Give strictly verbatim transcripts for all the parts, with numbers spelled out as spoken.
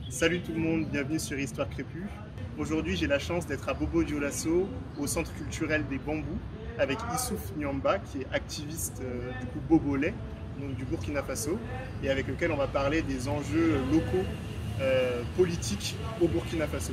Salut tout le monde, bienvenue sur Histoire Crépue. Aujourd'hui, j'ai la chance d'être à Bobo-Dioulasso, au centre culturel des Bambous, avec Issouf Nyamba, qui est activiste euh, du coup Bobolais, donc du Burkina Faso, et avec lequel on va parler des enjeux locaux euh, politiques au Burkina Faso.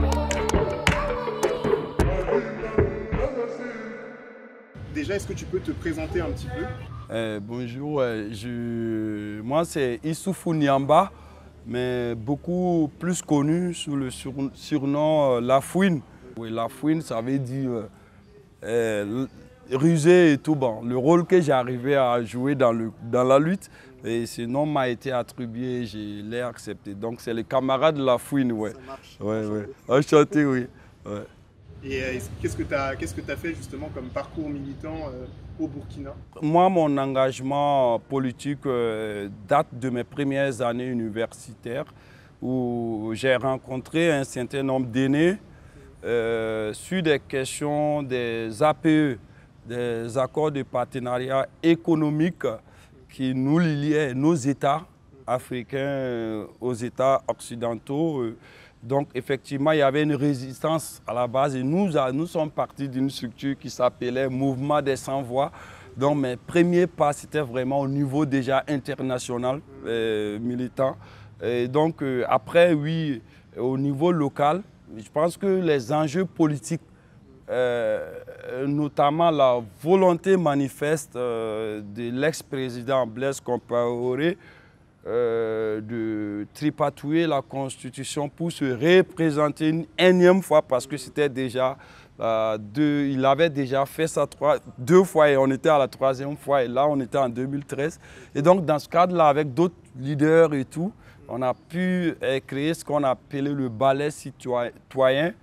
Déjà, est-ce que tu peux te présenter un petit peu? Euh, bonjour, euh, je... moi c'est Issouf Nyamba, mais beaucoup plus connu sous le sur... surnom euh, La Fouine. Oui, La Fouine, ça veut dire euh, euh, rusé et tout. Bon, le rôle que j'ai arrivé à jouer dans, le... dans la lutte, et ce nom m'a été attribué, je l'ai accepté. Donc c'est les camarades de La Fouine, ouais. Ça marche. Ouais, ouais. Enchanté, oui. Ouais. Et euh, qu'est-ce que tu as qu'est-ce que tu as fait justement comme parcours militant euh, au Burkina? Moi, mon engagement politique euh, date de mes premières années universitaires où j'ai rencontré un certain nombre d'aînés euh, sur des questions des A P E, des accords de partenariat économique qui nous liaient, nos États africains euh, aux États occidentaux. Euh, Donc effectivement, il y avait une résistance à la base et nous, nous sommes partis d'une structure qui s'appelait Mouvement des Sans-Voix. Donc mes premiers pas, c'était vraiment au niveau déjà international, euh, militant. Et donc euh, après, oui, au niveau local, je pense que les enjeux politiques, euh, notamment la volonté manifeste euh, de l'ex-président Blaise Compaoré, Euh, de tripatouiller la Constitution pour se représenter une énième fois parce que c'était déjà euh, deux, il avait déjà fait ça trois, deux fois et on était à la troisième fois et là on était en deux mille treize. Et donc dans ce cadre-là, avec d'autres leaders et tout, on a pu euh, créer ce qu'on appelait le ballet citoyen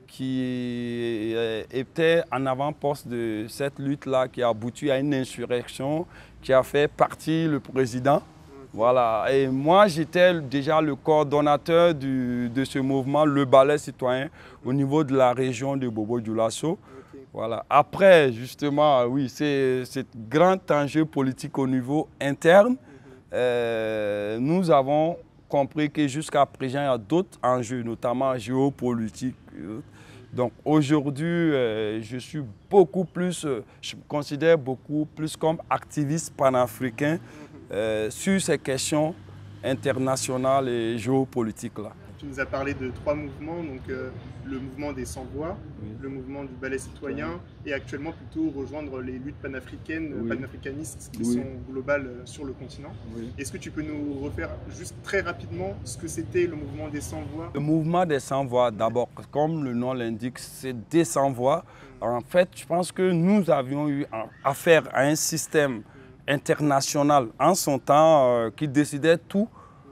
qui euh, était en avant-poste de cette lutte-là qui a abouti à une insurrection qui a fait partir le président. Voilà, et moi j'étais déjà le coordonnateur du, de ce mouvement, le ballet citoyen, au niveau de la région de Bobo-Dioulasso. Okay. Voilà. Après, justement, oui, c'est ce grand enjeu politique au niveau interne. Mm-hmm. euh, nous avons compris que jusqu'à présent, il y a d'autres enjeux, notamment géopolitiques. Donc aujourd'hui, euh, je suis beaucoup plus, je me considère beaucoup plus comme activiste panafricain. Euh, sur ces questions internationales et géopolitiques-là. Tu nous as parlé de trois mouvements, donc euh, le mouvement des sans-voix, oui. Le mouvement du ballet citoyen oui. Et actuellement plutôt rejoindre les luttes panafricaines, oui. panafricanistes qui oui. sont globales euh, sur le continent. Oui. Est-ce que tu peux nous refaire juste très rapidement ce que c'était le mouvement des sans-voix? Le mouvement des sans-voix, d'abord, comme le nom l'indique, c'est des sans-voix. En fait, je pense que nous avions eu affaire à un système international en son temps euh, qui décidait tout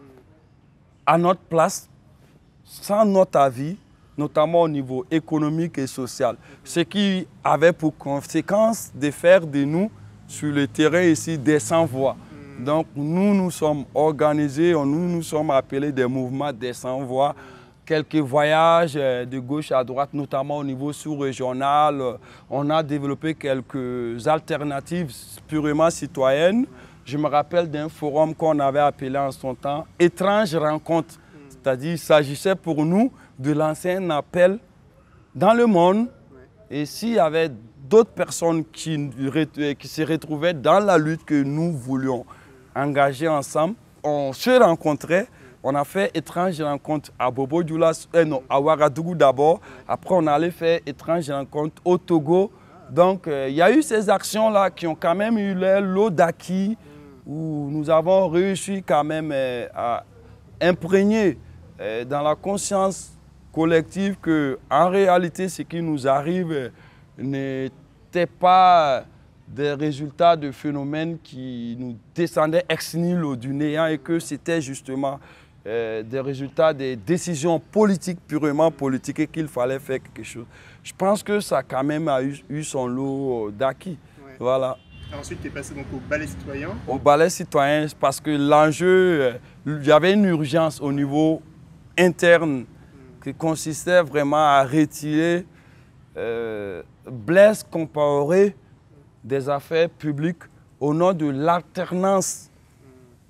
à notre place, sans notre avis, notamment au niveau économique et social. Ce qui avait pour conséquence de faire de nous, sur le terrain ici, des sans-voix. Donc nous nous sommes organisés, nous nous sommes appelés des mouvements des sans-voix. Quelques voyages de gauche à droite, notamment au niveau sous-régional. On a développé quelques alternatives purement citoyennes. Je me rappelle d'un forum qu'on avait appelé en son temps « Étrange rencontre ». C'est-à-dire qu'il s'agissait pour nous de lancer un appel dans le monde. Et s'il y avait d'autres personnes qui, qui se retrouvaient dans la lutte que nous voulions engager ensemble, on se rencontrait. On a fait étrange rencontre à Bobo-Dioulasso, euh, non, à Ouagadougou d'abord. Après, on allait faire étrange rencontre au Togo. Donc, il euh, y a eu ces actions-là qui ont quand même eu leur lot d'acquis, où nous avons réussi quand même euh, à imprégner euh, dans la conscience collective qu'en réalité, ce qui nous arrive euh, n'était pas des résultats de phénomènes qui nous descendaient ex nihilo du néant et que c'était justement Euh, des résultats des décisions politiques, purement politiques, et qu'il fallait faire quelque chose. Je pense que ça quand même a eu, eu son lot d'acquis. Ouais. Voilà. Ensuite, tu es passé donc au ballet citoyen. Au ballet citoyen, parce que l'enjeu, il y avait une urgence au niveau interne mm. qui consistait vraiment à retirer euh, Blaise Compaoré des affaires publiques au nom de l'alternance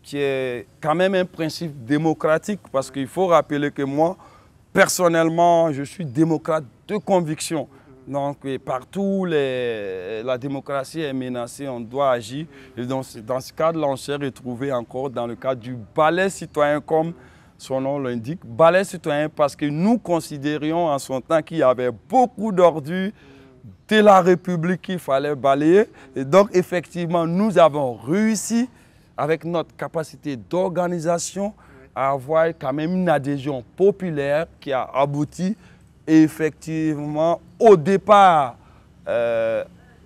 qui est quand même un principe démocratique, parce qu'il faut rappeler que moi, personnellement, je suis démocrate de conviction. Donc, partout, les, la démocratie est menacée, on doit agir. Et dans, dans ce cadre-là, on s'est retrouvé encore dans le cadre du balai citoyen, comme son nom l'indique. Balai citoyen parce que nous considérions en son temps qu'il y avait beaucoup d'ordures de la République qu'il fallait balayer. Et donc, effectivement, nous avons réussi, avec notre capacité d'organisation, à avoir quand même une adhésion populaire qui a abouti effectivement au départ euh,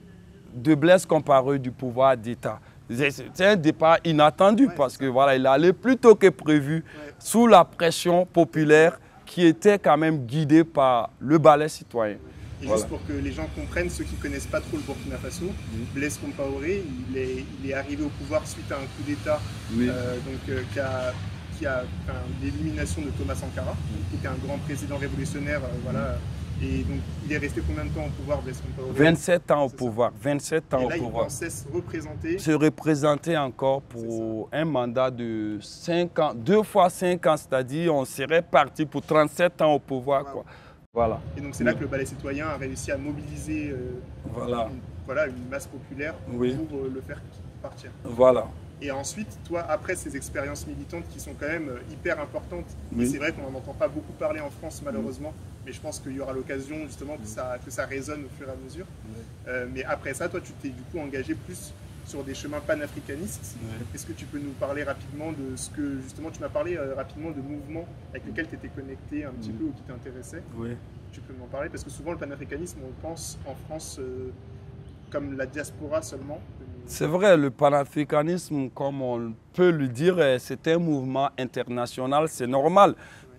de Blaise Compaoré du pouvoir d'État. C'est un départ inattendu ouais, parce que voilà, il allait plus tôt que prévu ouais. sous la pression populaire qui était quand même guidée par le balai citoyen. Et voilà. Juste pour que les gens comprennent, ceux qui ne connaissent pas trop le Burkina Faso, mmh. Blaise Compaoré, il est, il est arrivé au pouvoir suite à un coup d'État oui. euh, donc, euh, qui a, qui a enfin, l'élimination de Thomas Sankara, mmh. qui était un grand président révolutionnaire. Euh, voilà. Et donc, il est resté combien de temps au pouvoir, Blaise Compaoré? vingt-sept ans au pouvoir. vingt-sept ans et là, au pouvoir. Il pensait se représenter. Se représenter encore pour un mandat de cinq ans, deux fois cinq ans, c'est-à-dire on serait parti pour trente-sept ans au pouvoir. Wow. Quoi. Voilà. Et donc c'est oui. là que le balai citoyen a réussi à mobiliser euh, voilà. Une, voilà, une masse populaire oui. pour euh, le faire partir. Voilà. Et ensuite, toi, après ces expériences militantes qui sont quand même hyper importantes, oui. et c'est vrai qu'on n'en entend pas beaucoup parler en France malheureusement, oui. mais je pense qu'il y aura l'occasion justement que ça, que ça résonne au fur et à mesure. Oui. Euh, mais après ça, toi, tu t'es du coup engagé plus sur des chemins panafricanistes. Oui. Est-ce que tu peux nous parler rapidement de ce que, justement, tu m'as parlé euh, rapidement de mouvements avec lesquels tu étais connecté un petit oui. peu ou qui t'intéressaient. Oui. Tu peux m'en parler parce que souvent le panafricanisme, on pense en France euh, comme la diaspora seulement. C'est vrai, le panafricanisme, comme on peut le dire, c'est un mouvement international. C'est normal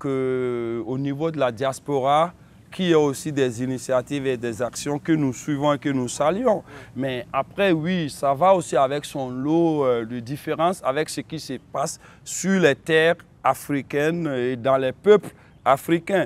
qu'au niveau de la diaspora, qu'il y ait aussi des initiatives et des actions que nous suivons et que nous saluons. Mais après, oui, ça va aussi avec son lot de différences, avec ce qui se passe sur les terres africaines et dans les peuples africains.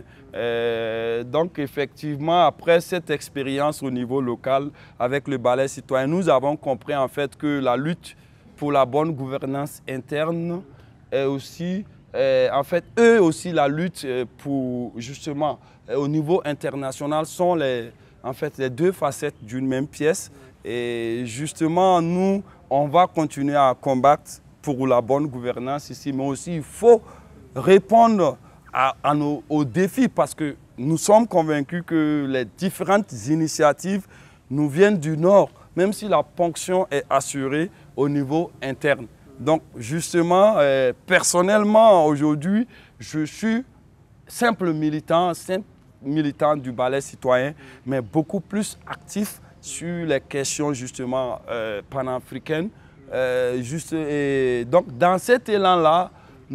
Euh, donc effectivement, après cette expérience au niveau local avec le balai citoyen, nous avons compris en fait que la lutte pour la bonne gouvernance interne est aussi, euh, en fait, eux aussi la lutte pour justement au niveau international sont les, en fait, les deux facettes d'une même pièce. Et justement, nous, on va continuer à combattre pour la bonne gouvernance ici, mais aussi il faut répondre À, à nos, aux défis parce que nous sommes convaincus que les différentes initiatives nous viennent du Nord, même si la ponction est assurée au niveau interne. Donc justement, euh, personnellement, aujourd'hui, je suis simple militant, simple militant du balai citoyen, mais beaucoup plus actif sur les questions justement euh, panafricaines. Euh, juste, et donc dans cet élan-là,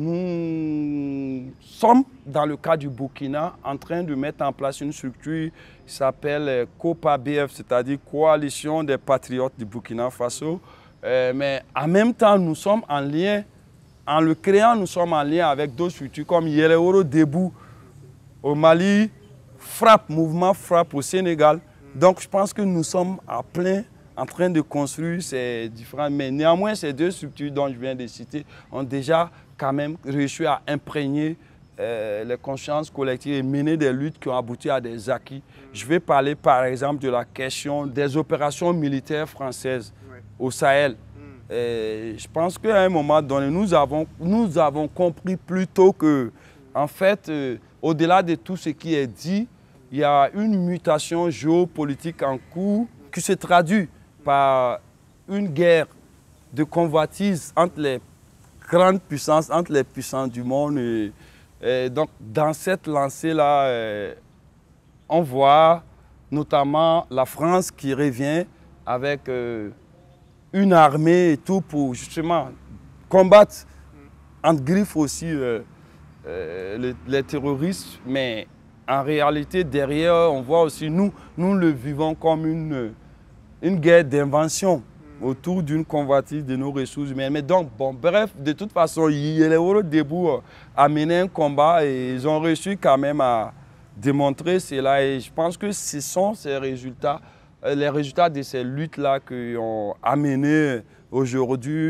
nous sommes, dans le cas du Burkina, en train de mettre en place une structure qui s'appelle COPA-B F, c'est-à-dire Coalition des Patriotes du Burkina Faso. Euh, mais en même temps, nous sommes en lien, en le créant, nous sommes en lien avec d'autres structures comme Yeleworo Debout au Mali, Frappe, Mouvement Frappe au Sénégal. Donc je pense que nous sommes à plein en train de construire ces différents... Mais néanmoins, ces deux structures dont je viens de citer ont déjà quand même réussi à imprégner euh, les consciences collectives et mener des luttes qui ont abouti à des acquis. Je vais parler par exemple de la question des opérations militaires françaises ouais. au Sahel. Mm. Et je pense qu'à un moment donné, nous avons, nous avons compris plus tôt que, en fait, euh, au-delà de tout ce qui est dit, il y a une mutation géopolitique en cours qui se traduit par une guerre de convoitise entre les grandes puissances, entre les puissances du monde. Et, et donc, dans cette lancée-là, euh, on voit notamment la France qui revient avec euh, une armée et tout pour justement combattre, entre griffes aussi, euh, euh, les, les terroristes. Mais en réalité, derrière, on voit aussi, nous, nous le vivons comme une, une guerre d'invention autour d'une convoitise de nos ressources humaines. Mais donc, bon, bref, de toute façon, Yeleworo Debout a mené un combat et ils ont réussi quand même à démontrer cela. Et je pense que ce sont ces résultats, les résultats de ces luttes-là qui ont amené aujourd'hui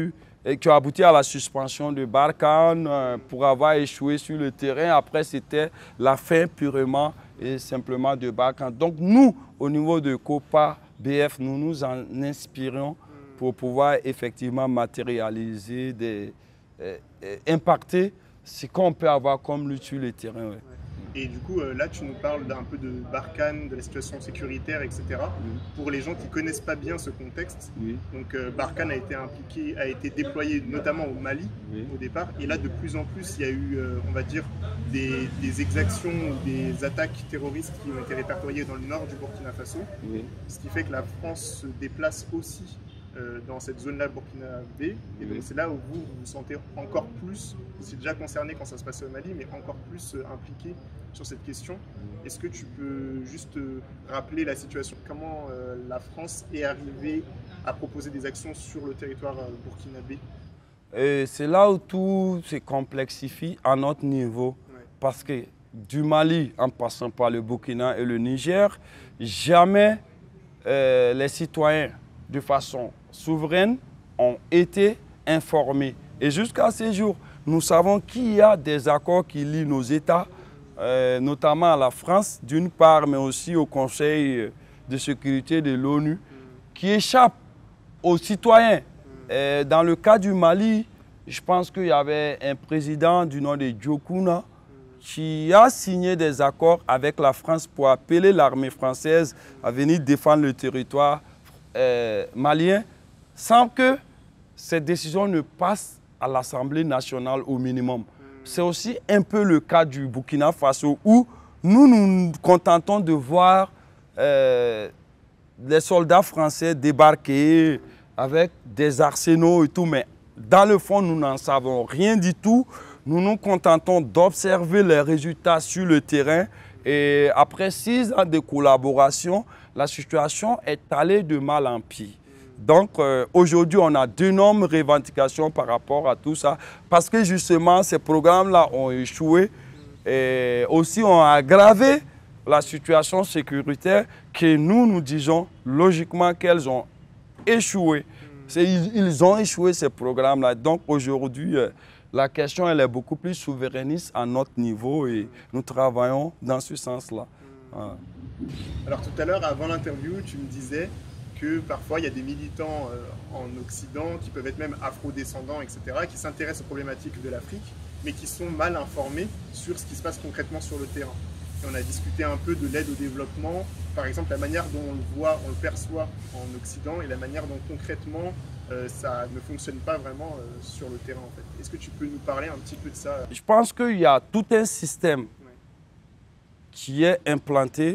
et qui a abouti à la suspension de Barkhane euh, pour avoir échoué sur le terrain. Après, c'était la fin purement et simplement de Barkhane. Donc nous, au niveau de COPA B F, nous nous en inspirons pour pouvoir effectivement matérialiser, des, euh, impacter ce qu'on peut avoir comme lutte sur le terrain. Ouais. Et du coup, euh, là, tu nous parles d'un peu de Barkhane, de la situation sécuritaire, et cetera. Oui. Pour les gens qui ne connaissent pas bien ce contexte, oui. donc euh, Barkhane a été impliqué, a été déployé notamment au Mali oui. au départ. Et là, de plus en plus, il y a eu, euh, on va dire, des, des exactions ou des attaques terroristes qui ont été répertoriées dans le nord du Burkina Faso. Oui. Ce qui fait que la France se déplace aussi Euh, dans cette zone-là burkinabé. Et donc c'est là où vous, vous vous sentez encore plus, vous êtes déjà concerné quand ça se passait au Mali, mais encore plus euh, impliqué sur cette question. Est-ce que tu peux juste euh, rappeler la situation, comment euh, la France est arrivée à proposer des actions sur le territoire euh, burkinabé? C'est là où tout se complexifie à notre niveau, ouais. Parce que du Mali, en passant par le Burkina et le Niger, jamais euh, les citoyens de façon souveraine ont été informés. Et jusqu'à ce jour, nous savons qu'il y a des accords qui lient nos États, euh, notamment à la France d'une part, mais aussi au Conseil de sécurité de l'ONU, qui échappent aux citoyens. Et dans le cas du Mali, je pense qu'il y avait un président du nom de Diokouna qui a signé des accords avec la France pour appeler l'armée française à venir défendre le territoire Euh, malien, sans que cette décision ne passe à l'Assemblée nationale au minimum. C'est aussi un peu le cas du Burkina Faso, où nous nous contentons de voir euh, les soldats français débarquer avec des arsenaux et tout, mais dans le fond, nous n'en savons rien du tout. Nous nous contentons d'observer les résultats sur le terrain. Et après six ans de collaboration, la situation est allée de mal en pis. Donc euh, aujourd'hui, on a d'énormes revendications par rapport à tout ça, parce que justement, ces programmes-là ont échoué et aussi ont aggravé la situation sécuritaire que nous, nous disons logiquement qu'elles ont échoué. Ils ont échoué ces programmes-là. Donc aujourd'hui, euh, la question elle est beaucoup plus souverainiste à notre niveau et nous travaillons dans ce sens-là. Voilà. Alors tout à l'heure, avant l'interview, tu me disais que parfois il y a des militants euh, en Occident qui peuvent être même afro-descendants, et cetera, qui s'intéressent aux problématiques de l'Afrique, mais qui sont mal informés sur ce qui se passe concrètement sur le terrain. Et on a discuté un peu de l'aide au développement, par exemple la manière dont on le voit, on le perçoit en Occident et la manière dont concrètement euh, ça ne fonctionne pas vraiment euh, sur le terrain en fait. Est-ce que tu peux nous parler un petit peu de ça? Je pense qu'il y a tout un système ouais. qui est implanté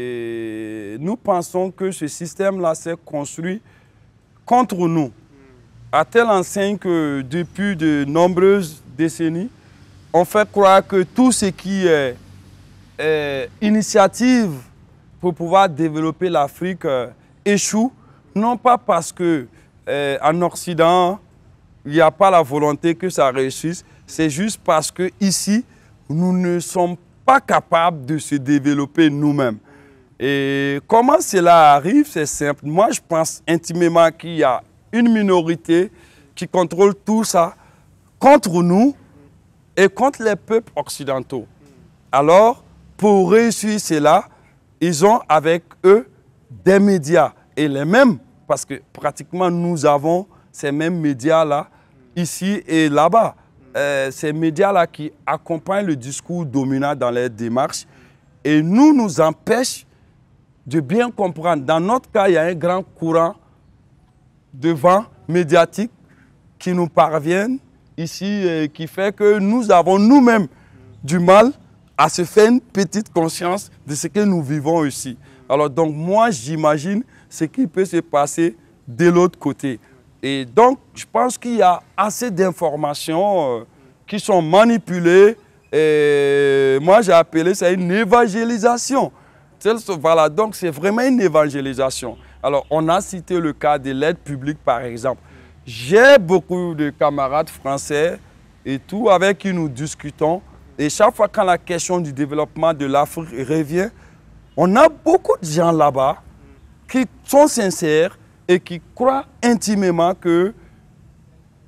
et nous pensons que ce système-là s'est construit contre nous. Hmm. À telle enseigne que depuis de nombreuses décennies, on fait croire que tout ce qui est Euh, initiative pour pouvoir développer l'Afrique euh, échoue, non pas parce que euh, en Occident il n'y a pas la volonté que ça réussisse, c'est juste parce que ici nous ne sommes pas capables de se développer nous-mêmes. Et comment cela arrive? C'est simple. Moi, je pense intimement qu'il y a une minorité qui contrôle tout ça contre nous et contre les peuples occidentaux. Alors, pour réussir cela, ils ont avec eux des médias. Et les mêmes, parce que pratiquement nous avons ces mêmes médias-là, ici et là-bas. Euh, ces médias-là qui accompagnent le discours dominant dans les démarches et nous nous empêchent de bien comprendre. Dans notre cas, il y a un grand courant de vent médiatique qui nous parvient ici et qui fait que nous avons nous-mêmes du mal à se faire une petite conscience de ce que nous vivons ici. Alors donc moi, j'imagine ce qui peut se passer de l'autre côté. Et donc, je pense qu'il y a assez d'informations euh, qui sont manipulées. Et moi, j'ai appelé ça une évangélisation. Voilà, donc c'est vraiment une évangélisation. Alors, on a cité le cas de l'aide publique, par exemple. J'ai beaucoup de camarades français et tout avec qui nous discutons. Et chaque fois quand la question du développement de l'Afrique revient, on a beaucoup de gens là-bas qui sont sincères et qui croient intimement que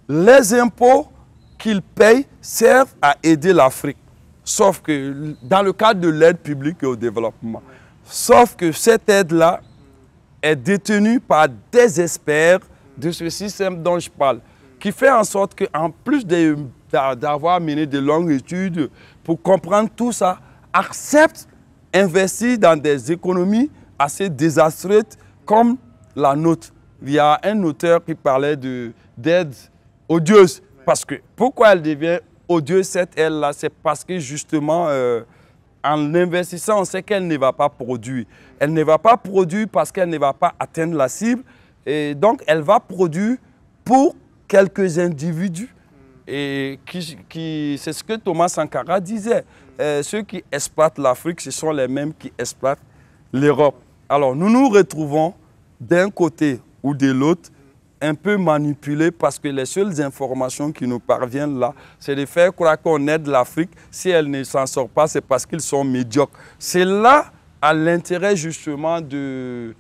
les impôts qu'ils payent servent à aider l'Afrique. Sauf que dans le cadre de l'aide publique et au développement. Sauf que cette aide-là est détenue par des experts de ce système dont je parle, qui fait en sorte qu'en plus d'avoir mené de longues études pour comprendre tout ça, acceptent d'investir dans des économies assez désastreuses comme la nôtre. Il y a un auteur qui parlait d'aide odieuse. Parce que pourquoi elle devient odieuse, cette aide-là, c'est parce que justement, euh, en investissant, on sait qu'elle ne va pas produire. Elle ne va pas produire parce qu'elle ne va pas atteindre la cible. Et donc, elle va produire pour quelques individus. Et qui, qui, c'est ce que Thomas Sankara disait. Euh, ceux qui exploitent l'Afrique, ce sont les mêmes qui exploitent l'Europe. Alors, nous nous retrouvons d'un côté ou de l'autre, un peu manipulés parce que les seules informations qui nous parviennent là, c'est de faire croire qu'on aide l'Afrique. Si elle ne s'en sort pas, c'est parce qu'ils sont médiocres. C'est là à l'intérêt justement de,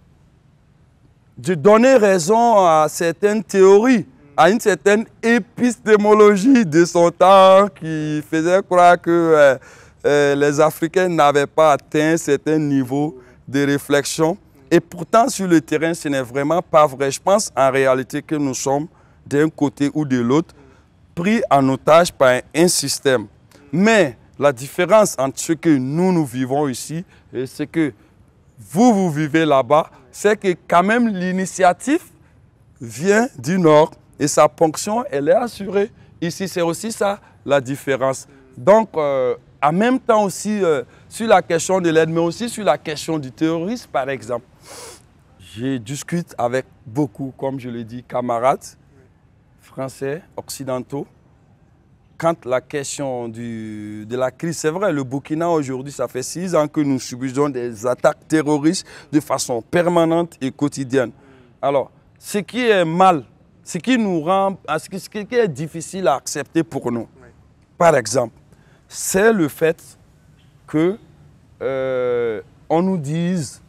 de donner raison à certaines théories, à une certaine épistémologie de son temps qui faisait croire que euh, euh, les Africains n'avaient pas atteint un certain niveau de réflexion. Et pourtant, sur le terrain, ce n'est vraiment pas vrai. Je pense en réalité que nous sommes, d'un côté ou de l'autre, pris en otage par un système. Mais la différence entre ce que nous, nous vivons ici et ce que vous, vous vivez là-bas, c'est que quand même l'initiative vient du Nord et sa ponction, elle est assurée. Ici, c'est aussi ça la différence. Donc, euh, en même temps aussi, euh, sur la question de l'aide, mais aussi sur la question du terrorisme, par exemple. Je discute avec beaucoup, comme je le dis, camarades français, occidentaux. Quand la question du, de la crise, c'est vrai, le Burkina aujourd'hui, ça fait six ans que nous subissons des attaques terroristes de façon permanente et quotidienne. Alors, ce qui est mal, ce qui nous rend, ce qui, ce qui est difficile à accepter pour nous, par exemple, c'est le fait que euh, on nous dise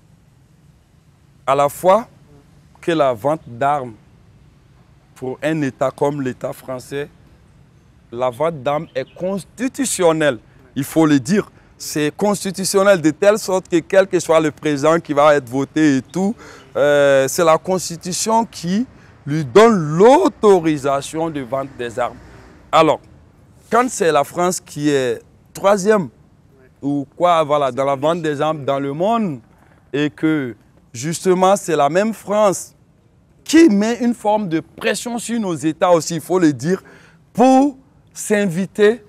à la fois que la vente d'armes pour un État comme l'État français, la vente d'armes est constitutionnelle. Il faut le dire, c'est constitutionnel de telle sorte que quel que soit le président qui va être voté et tout, euh, c'est la Constitution qui lui donne l'autorisation de vendre des armes. Alors, quand c'est la France qui est troisième ou quoi, voilà, dans la vente des armes dans le monde et que justement, c'est la même France qui met une forme de pression sur nos États aussi, il faut le dire, pour s'inviter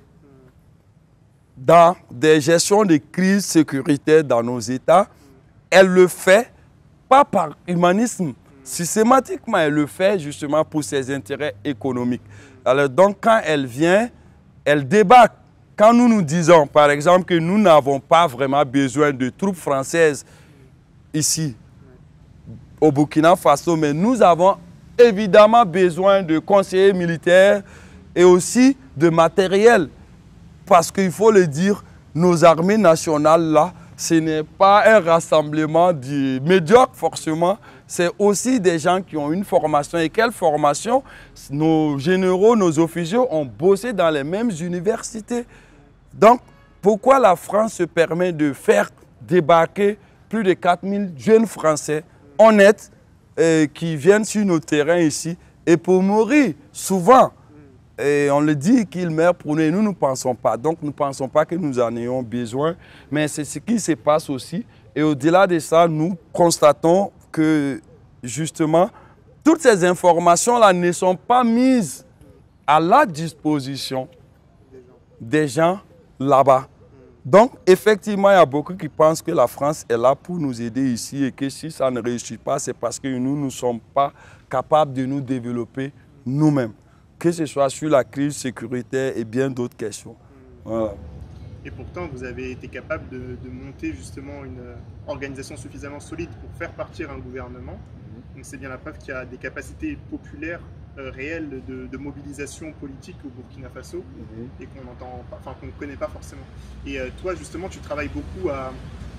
dans des gestions de crise sécuritaire dans nos États. Elle le fait, pas par humanisme, systématiquement, elle le fait justement pour ses intérêts économiques. Alors donc, quand elle vient, elle débarque. Quand nous nous disons, par exemple, que nous n'avons pas vraiment besoin de troupes françaises ici, au Burkina Faso, mais nous avons évidemment besoin de conseillers militaires et aussi de matériel. Parce qu'il faut le dire, nos armées nationales, là, ce n'est pas un rassemblement de médiocres forcément, c'est aussi des gens qui ont une formation. Et quelle formation? Nos généraux, nos officiers ont bossé dans les mêmes universités. Donc, pourquoi la France se permet de faire débarquer plus de quatre mille jeunes Français honnêtes euh, qui viennent sur nos terrains ici et pour mourir souvent? Et on le dit qu'ils meurent pour nous et nous ne pensons pas. Donc nous ne pensons pas que nous en ayons besoin. Mais c'est ce qui se passe aussi. Et au-delà de ça, nous constatons que justement, toutes ces informations-là ne sont pas mises à la disposition des gens là-bas. Donc effectivement, il y a beaucoup qui pensent que la France est là pour nous aider ici et que si ça ne réussit pas, c'est parce que nous ne sommes pas capables de nous développer nous-mêmes, que ce soit sur la crise sécuritaire et bien d'autres questions. Voilà. Et pourtant, vous avez été capable de, de monter justement une organisation suffisamment solide pour faire partir un gouvernement. Donc c'est bien la preuve qu'il y a des capacités populaires euh, réelles de, de mobilisation politique au Burkina Faso mmh. et qu'on entend, enfin qu'on ne connaît pas forcément. Et euh, toi, justement, tu travailles beaucoup à,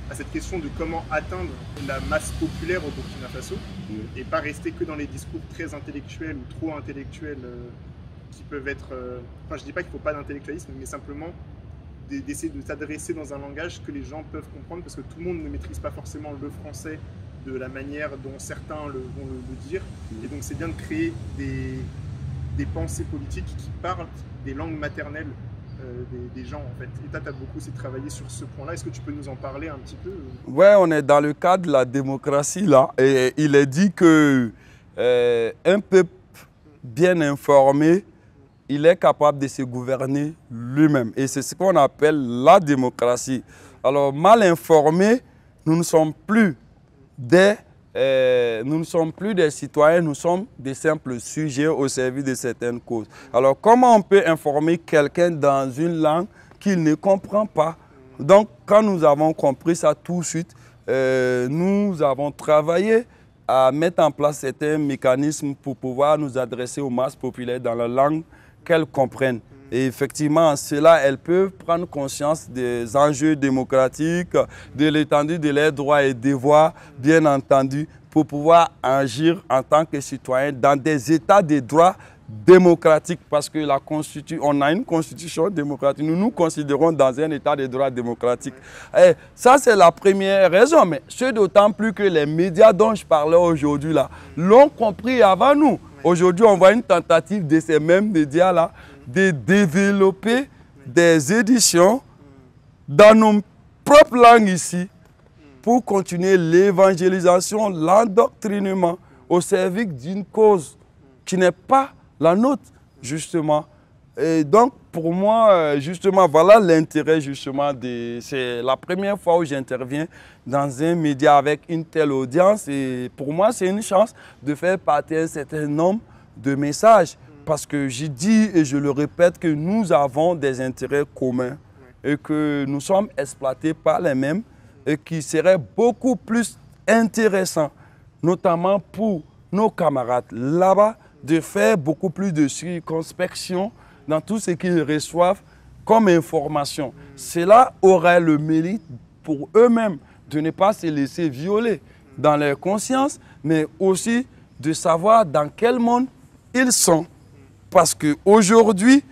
à cette question de comment atteindre la masse populaire au Burkina Faso mmh. et pas rester que dans les discours très intellectuels ou trop intellectuels euh, qui peuvent être... Euh, enfin, je dis pas qu'il ne faut pas d'intellectualisme, mais simplement d'essayer de s'adresser dans un langage que les gens peuvent comprendre, parce que tout le monde ne maîtrise pas forcément le français de la manière dont certains le, vont le, le dire. Et donc c'est bien de créer des, des pensées politiques qui parlent des langues maternelles euh, des, des gens en fait. Et toi, tu as beaucoup aussi travaillé sur ce point-là. Est-ce que tu peux nous en parler un petit peu? Ouais, on est dans le cadre de la démocratie là. Et il est dit que euh, un peuple bien informé, il est capable de se gouverner lui-même. Et c'est ce qu'on appelle la démocratie. Alors, mal informés, nous ne sommes plus des, euh, nous ne sommes plus des citoyens, nous sommes des simples sujets au service de certaines causes. Alors, comment on peut informer quelqu'un dans une langue qu'il ne comprend pas? Donc, quand nous avons compris ça tout de suite, euh, nous avons travaillé à mettre en place certains mécanismes pour pouvoir nous adresser aux masses populaires dans la langue qu'elles comprennent. Et effectivement, cela, elles peuvent prendre conscience des enjeux démocratiques, de l'étendue de leurs droits et devoirs, bien entendu, pour pouvoir agir en tant que citoyens dans des états de droit démocratiques. Parce que la Constitution, on a une constitution démocratique, nous nous considérons dans un état de droit démocratique. Et ça, c'est la première raison, mais c'est d'autant plus que les médias dont je parlais aujourd'hui là l'ont compris avant nous. Aujourd'hui, on voit une tentative de ces mêmes médias-là de développer des éditions dans nos propres langues ici pour continuer l'évangélisation, l'endoctrinement au service d'une cause qui n'est pas la nôtre, justement. Et donc, pour moi, justement, voilà l'intérêt, justement, de... c'est la première fois où j'interviens dans un média avec une telle audience. Et pour moi, c'est une chance de faire partie d'un certain nombre de messages. Parce que je dis et je le répète que nous avons des intérêts communs et que nous sommes exploités par les mêmes et qui serait beaucoup plus intéressant, notamment pour nos camarades là-bas, de faire beaucoup plus de circonspection dans tout ce qu'ils reçoivent comme information. Cela aurait le mérite pour eux-mêmes de ne pas se laisser violer dans leur conscience, mais aussi de savoir dans quel monde ils sont. Parce qu'aujourd'hui,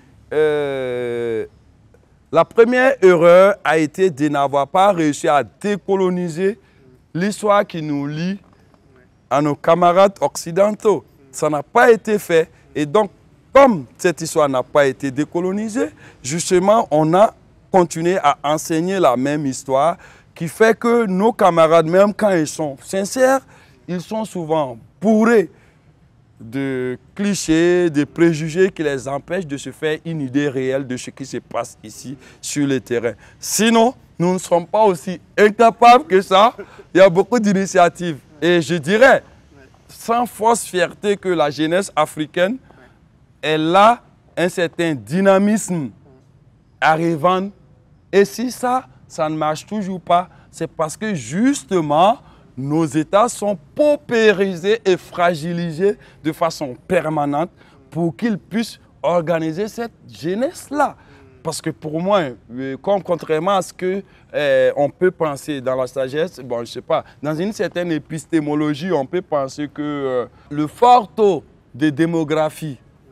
euh, la première erreur a été de n'avoir pas réussi à décoloniser l'histoire qui nous lie à nos camarades occidentaux. Ça n'a pas été fait. Et donc, comme cette histoire n'a pas été décolonisée, justement, on a continué à enseigner la même histoire qui fait que nos camarades, même quand ils sont sincères, ils sont souvent bourrés de clichés, de préjugés qui les empêchent de se faire une idée réelle de ce qui se passe ici sur le terrain. Sinon, nous ne sommes pas aussi incapables que ça. Il y a beaucoup d'initiatives. Et je dirais, sans fausse fierté, que la jeunesse africaine, elle a un certain dynamisme arrivant. Et si ça, ça ne marche toujours pas, c'est parce que justement, nos États sont paupérisés et fragilisés de façon permanente pour qu'ils puissent organiser cette jeunesse-là. Parce que pour moi, comme contrairement à ce qu'on euh, peut penser dans la sagesse, bon, je ne sais pas, dans une certaine épistémologie, on peut penser que euh, le fort taux de démographie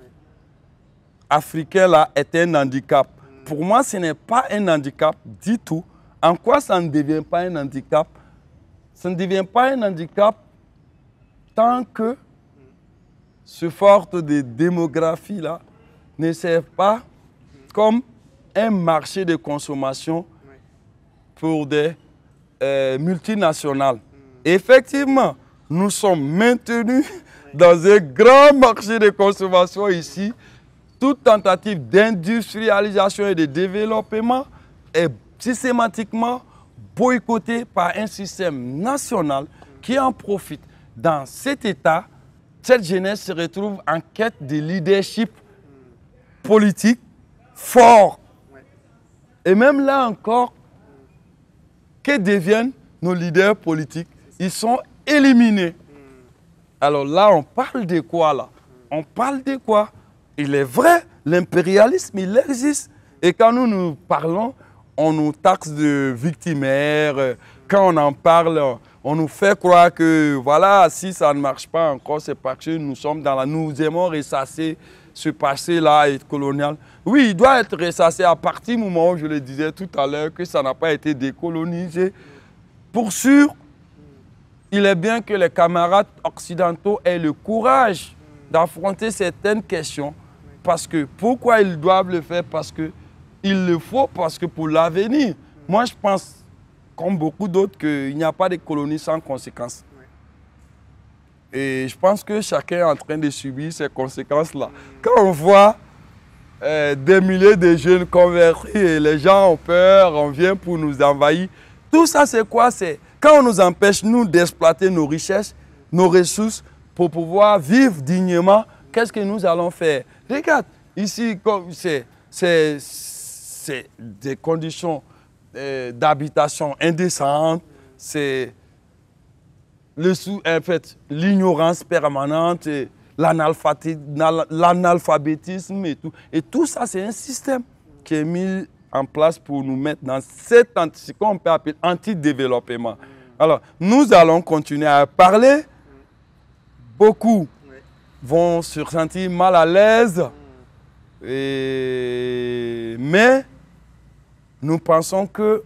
africain là, est un handicap. Pour moi, ce n'est pas un handicap du tout. En quoi ça ne devient pas un handicap? Ça ne devient pas un handicap tant que ce fort taux de démographie là ne sert pas comme un marché de consommation pour des euh, multinationales. Effectivement, nous sommes maintenus dans un grand marché de consommation ici. Toute tentative d'industrialisation et de développement est systématiquement boycottée par un système national qui en profite. Dans cet état, cette jeunesse se retrouve en quête de leadership politique fort. Et même là encore, que deviennent nos leaders politiques? Ils sont éliminés. Alors là, on parle de quoi là? On parle de quoi? Il est vrai, l'impérialisme, il existe. Et quand nous nous parlons, on nous taxe de victimaires, quand on en parle, on nous fait croire que voilà, si ça ne marche pas encore, c'est parce que nous sommes dans la... Nous aimons ressasser ce passé-là colonial. Oui, il doit être ressassé à partir du moment où je le disais tout à l'heure, que ça n'a pas été décolonisé. Pour sûr, il est bien que les camarades occidentaux aient le courage d'affronter certaines questions. Parce que, pourquoi ils doivent le faire? Parce que il le faut, parce que pour l'avenir. Moi, je pense, comme beaucoup d'autres, qu'il n'y a pas de colonie sans conséquences. Et je pense que chacun est en train de subir ces conséquences-là. Quand on voit euh, des milliers de jeunes convertis et les gens ont peur, on vient pour nous envahir. Tout ça, c'est quoi? C'est quand on nous empêche, nous, d'exploiter nos richesses, nos ressources, pour pouvoir vivre dignement, qu'est-ce que nous allons faire? Regarde, ici, c'est des conditions euh, d'habitation indécentes, c'est en fait, l'ignorance permanente, l'analphabétisme et tout. Et tout ça, c'est un système qui est mis en place pour nous mettre dans cet ce qu'on peut appeler anti-développement. Alors, nous allons continuer à parler. Beaucoup vont se sentir mal à l'aise. Et... Mais nous pensons que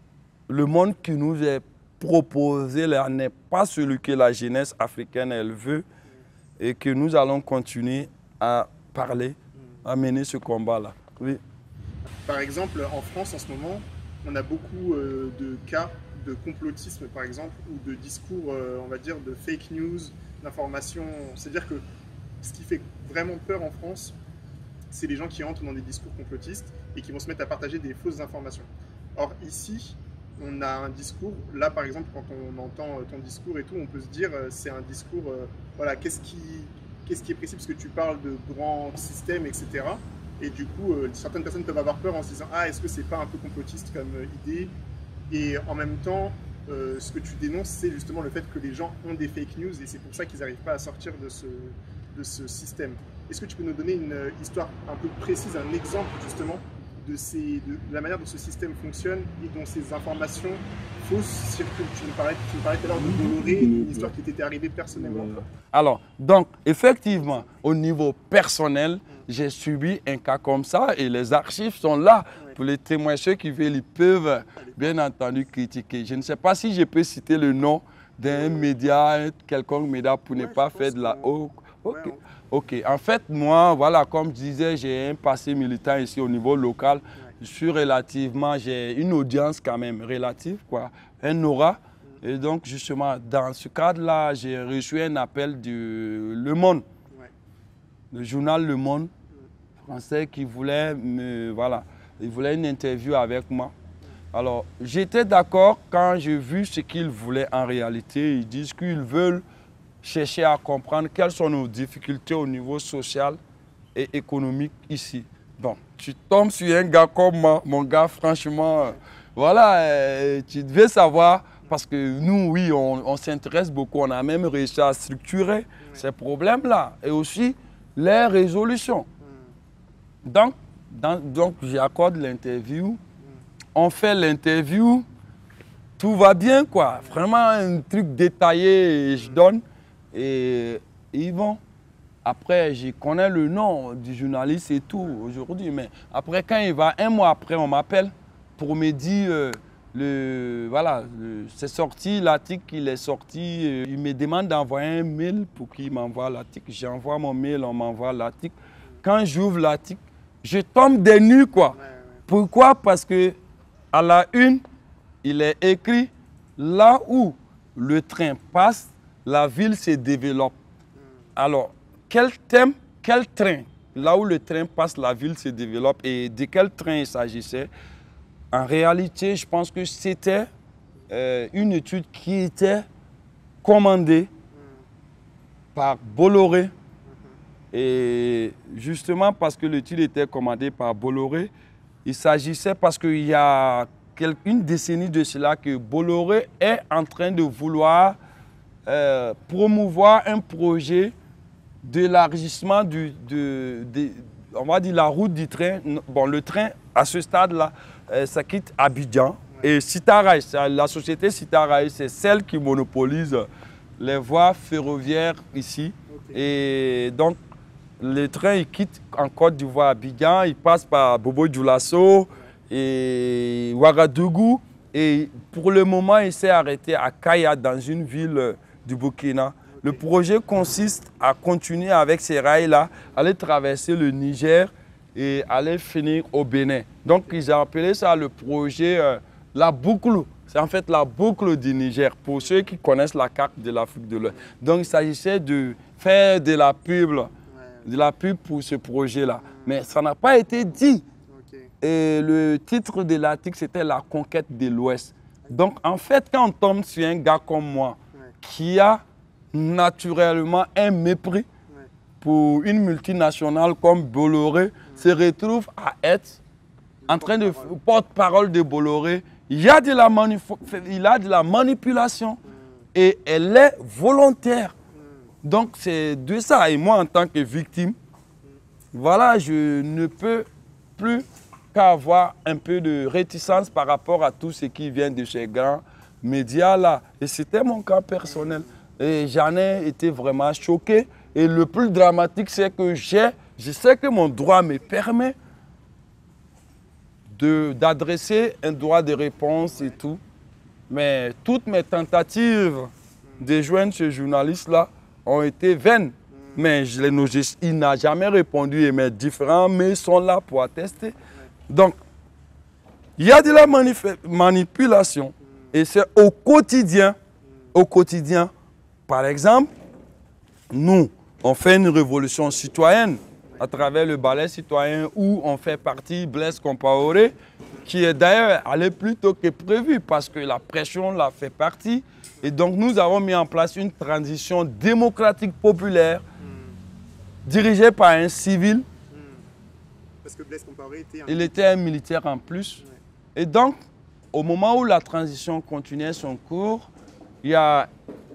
le monde qui nous est proposé là n'est pas celui que la jeunesse africaine elle veut et que nous allons continuer à parler, à mener ce combat-là. Oui. Par exemple, en France en ce moment, on a beaucoup euh, de cas de complotisme par exemple ou de discours, euh, on va dire, de fake news, d'informations. C'est-à-dire que ce qui fait vraiment peur en France, c'est les gens qui entrent dans des discours complotistes et qui vont se mettre à partager des fausses informations. Or ici, on a un discours, là par exemple quand on entend ton discours et tout, on peut se dire c'est un discours, euh, voilà, qu'est-ce qui, qu'est-ce qui est précis parce que tu parles de grands systèmes, et cetera. Et du coup, euh, certaines personnes peuvent avoir peur en se disant ah, est-ce que c'est pas un peu complotiste comme euh, idée? Et en même temps, euh, ce que tu dénonces, c'est justement le fait que les gens ont des fake news et c'est pour ça qu'ils n'arrivent pas à sortir de ce, de ce système. Est-ce que tu peux nous donner une histoire un peu précise, un exemple justement de, ces, de la manière dont ce système fonctionne et dont ces informations fausses circulent? Tu me parlais, tu me parlais tout à l'heure de Bolloré, une histoire qui t'était arrivée personnellement. Alors, donc, effectivement, au niveau personnel, j'ai subi un cas comme ça et les archives sont là pour les témoins. Ceux qui veulent, ils peuvent bien entendu critiquer. Je ne sais pas si je peux citer le nom d'un média, quelconque média pour ne pas faire de la... Oh, ok. Ok, en fait, moi, voilà, comme je disais, j'ai un passé militant ici au niveau local. Ouais. Je suis relativement, j'ai une audience quand même relative, quoi, un aura. Mm. Et donc, justement, dans ce cadre-là, j'ai reçu un appel du Le Monde, ouais. le journal Le Monde mm. français qui voulait me, voilà, il voulait une interview avec moi. Mm. Alors, j'étais d'accord quand j'ai vu ce qu'ils voulaient en réalité. Ils disent qu'ils veulent chercher à comprendre quelles sont nos difficultés au niveau social et économique ici. Donc, tu tombes sur un gars comme moi, mon gars, franchement, euh, voilà, euh, tu devais savoir, parce que nous, oui, on, on s'intéresse beaucoup, on a même réussi à structurer ces problèmes-là et aussi les résolutions. Donc, dans, donc j'accorde l'interview, on fait l'interview, tout va bien, quoi. Vraiment un truc détaillé, je donne. Et ils vont, après, je connais le nom du journaliste et tout aujourd'hui, mais après, quand il va, un mois après, on m'appelle pour me dire, euh, le, voilà, c'est sorti, l'article, il est sorti, euh, il me demande d'envoyer un mail pour qu'il m'envoie l'article. J'envoie mon mail, on m'envoie l'article. Quand j'ouvre l'article, je tombe des nues, quoi. Pourquoi? Parce que à la une, il est écrit, là où le train passe, la ville se développe. Alors, quel thème, quel train, là où le train passe, la ville se développe et de quel train il s'agissait? En réalité, je pense que c'était euh, une étude qui était commandée par Bolloré. Et justement parce que l'étude était commandée par Bolloré, il s'agissait parce qu'il y a une décennie de cela que Bolloré est en train de vouloir Euh, promouvoir un projet d'élargissement de, de, de, on va dire la route du train. Bon, le train, à ce stade-là, euh, ça quitte Abidjan, Et Citarail, la société Citarail, c'est celle qui monopolise les voies ferroviaires ici. Okay. Et donc, le train, il quitte en Côte d'Ivoire à Abidjan, il passe par Bobo-Dioulasso et Ouagadougou. Et pour le moment, il s'est arrêté à Kaya, dans une ville du Burkina. Okay. Le projet consiste à continuer avec ces rails-là, aller traverser le Niger et aller finir au Bénin. Donc, ils ont appelé ça le projet euh, La Boucle. C'est en fait la boucle du Niger, pour ceux qui connaissent la carte de l'Afrique de l'Ouest. Donc, il s'agissait de faire de la pub, là, de la pub pour ce projet-là. Mais ça n'a pas été dit. Okay. Et le titre de l'article, c'était La conquête de l'Ouest. Donc, en fait, quand on tombe sur un gars comme moi, ouais. qui a naturellement un mépris ouais. pour une multinationale comme Bolloré, ouais. se retrouve à être en train de porte-parole de Bolloré, il y a de la, il a de la manipulation mm. et elle est volontaire. Mm. Donc c'est de ça. Et moi, en tant que victime, mm. voilà, je ne peux plus qu'avoir un peu de réticence par rapport à tout ce qui vient de ces grands médias-là. Et c'était mon cas personnel. Et j'en ai été vraiment choqué. Et le plus dramatique, c'est que j'ai, je sais que mon droit me permet d'adresser un droit de réponse et tout. Mais toutes mes tentatives de joindre ce journaliste-là ont été vaines. Mais je les, il n'a jamais répondu et mes différents mails sont là pour attester. Donc, il y a de la manipulation et c'est au quotidien, au quotidien. Par exemple, nous, on fait une révolution citoyenne à travers le ballet citoyen où on fait partie Blaise Compaoré, qui est d'ailleurs allé plus tôt que prévu parce que la pression l'a fait partie. Et donc nous avons mis en place une transition démocratique populaire mmh. dirigée par un civil. Mmh. Parce que Blaise Compaoré était un... Il était un militaire en plus. Ouais. Et donc, au moment où la transition continuait son cours, il y a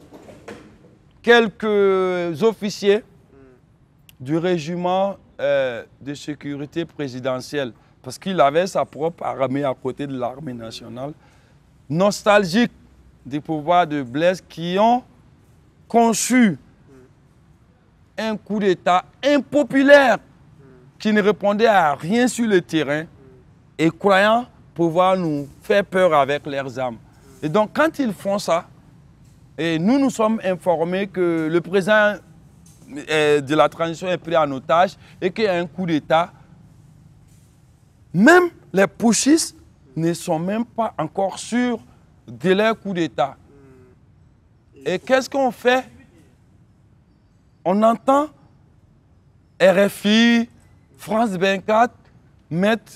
quelques officiers du régiment euh, de sécurité présidentielle, parce qu'il avait sa propre armée à côté de l'armée nationale, nostalgiques des pouvoirs de Blaise, qui ont conçu un coup d'État impopulaire qui ne répondait à rien sur le terrain et croyant pouvoir nous faire peur avec leurs armes. Et donc quand ils font ça, et nous nous sommes informés que le président de la transition est pris en otage et qu'il y a un coup d'État. Même les putschistes ne sont même pas encore sûrs de leur coup d'État. Et qu'est-ce qu'on fait? On entend R F I, France vingt-quatre mettre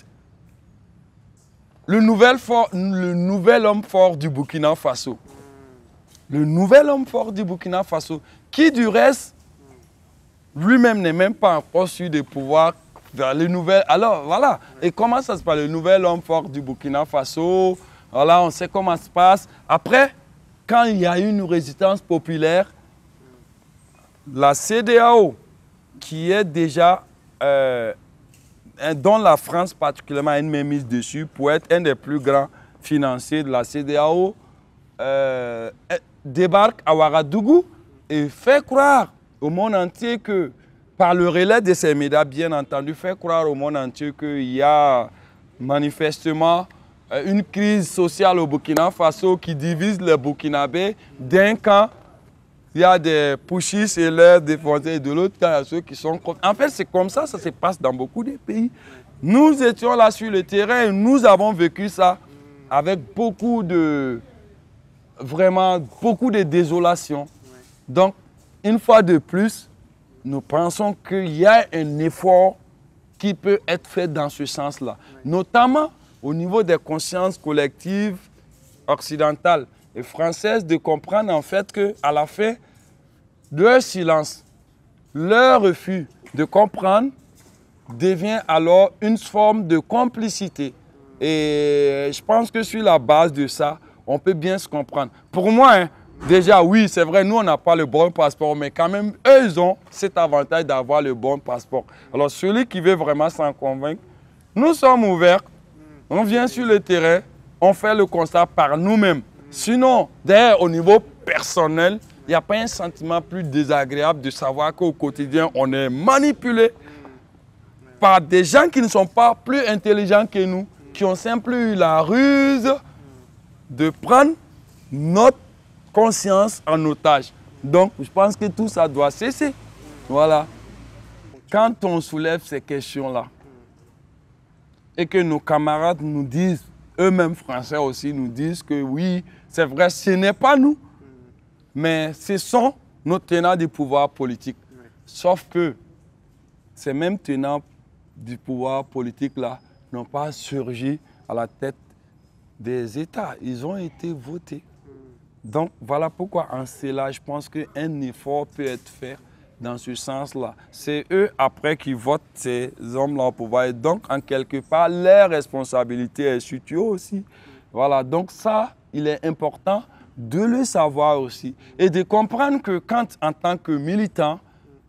le nouvel, fort, le nouvel homme fort du Burkina Faso. Le nouvel homme fort du Burkina Faso, qui du reste, lui-même n'est même pas encore sûr de pouvoir vers les nouvelles. Alors voilà, et comment ça se passe, le nouvel homme fort du Burkina Faso, voilà, on sait comment ça se passe. Après, quand il y a une résistance populaire, la C D A O, qui est déjà, euh, dont la France particulièrement a une mainmise dessus, pour être un des plus grands financiers de la C D A O, euh, débarque à Ouagadougou et fait croire au monde entier que, par le relais de ces médias, bien entendu, fait croire au monde entier qu'il y a manifestement une crise sociale au Burkina Faso qui divise les Burkinabés. D'un camp, il y a des putschistes et leurs défenseurs, et de l'autre camp, il y a ceux qui sont contre. En fait, c'est comme ça, ça se passe dans beaucoup de pays. Nous étions là sur le terrain et nous avons vécu ça avec beaucoup de, vraiment, beaucoup de désolation. Donc, une fois de plus, nous pensons qu'il y a un effort qui peut être fait dans ce sens-là, notamment au niveau des consciences collectives occidentales et françaises, de comprendre en fait qu'à la fin, leur silence, leur refus de comprendre devient alors une forme de complicité. Et je pense que sur la base de ça, on peut bien se comprendre. Pour moi, hein, déjà, oui, c'est vrai, nous, on n'a pas le bon passeport, mais quand même, eux, ils ont cet avantage d'avoir le bon passeport. Alors, celui qui veut vraiment s'en convaincre, nous sommes ouverts, on vient sur le terrain, on fait le constat par nous-mêmes. Sinon, d'ailleurs, au niveau personnel, il n'y a pas un sentiment plus désagréable de savoir qu'au quotidien, on est manipulé par des gens qui ne sont pas plus intelligents que nous, qui ont simplement eu la ruse de prendre notre conscience en otage. Donc, je pense que tout ça doit cesser. Voilà. Quand on soulève ces questions-là, et que nos camarades nous disent, eux-mêmes français aussi, nous disent que oui, c'est vrai, ce n'est pas nous, mais ce sont nos tenants du pouvoir politique. Sauf que ces mêmes tenants du pouvoir politique-là n'ont pas surgi à la tête des États. Ils ont été votés. Donc, voilà pourquoi en cela, je pense qu'un effort peut être fait dans ce sens-là. C'est eux, après, qui votent ces hommes-là au pouvoir. Et donc, en quelque part, leur responsabilité est située aussi. Voilà, donc ça, il est important de le savoir aussi. Et de comprendre que quand, en tant que militant,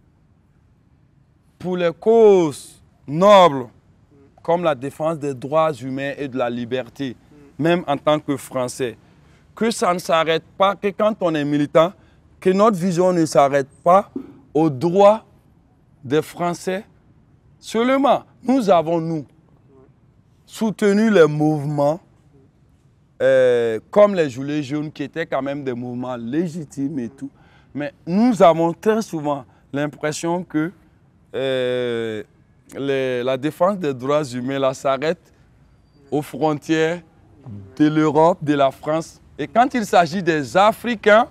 pour les causes nobles, comme la défense des droits humains et de la liberté, même en tant que Français, que ça ne s'arrête pas, que quand on est militant, que notre vision ne s'arrête pas aux droits des Français seulement. Nous avons, nous, soutenu les mouvements euh, comme les Gilets jaunes, qui étaient quand même des mouvements légitimes et tout. Mais nous avons très souvent l'impression que euh, les, la défense des droits humains là, s'arrête aux frontières de l'Europe, de la France. Et quand il s'agit des Africains,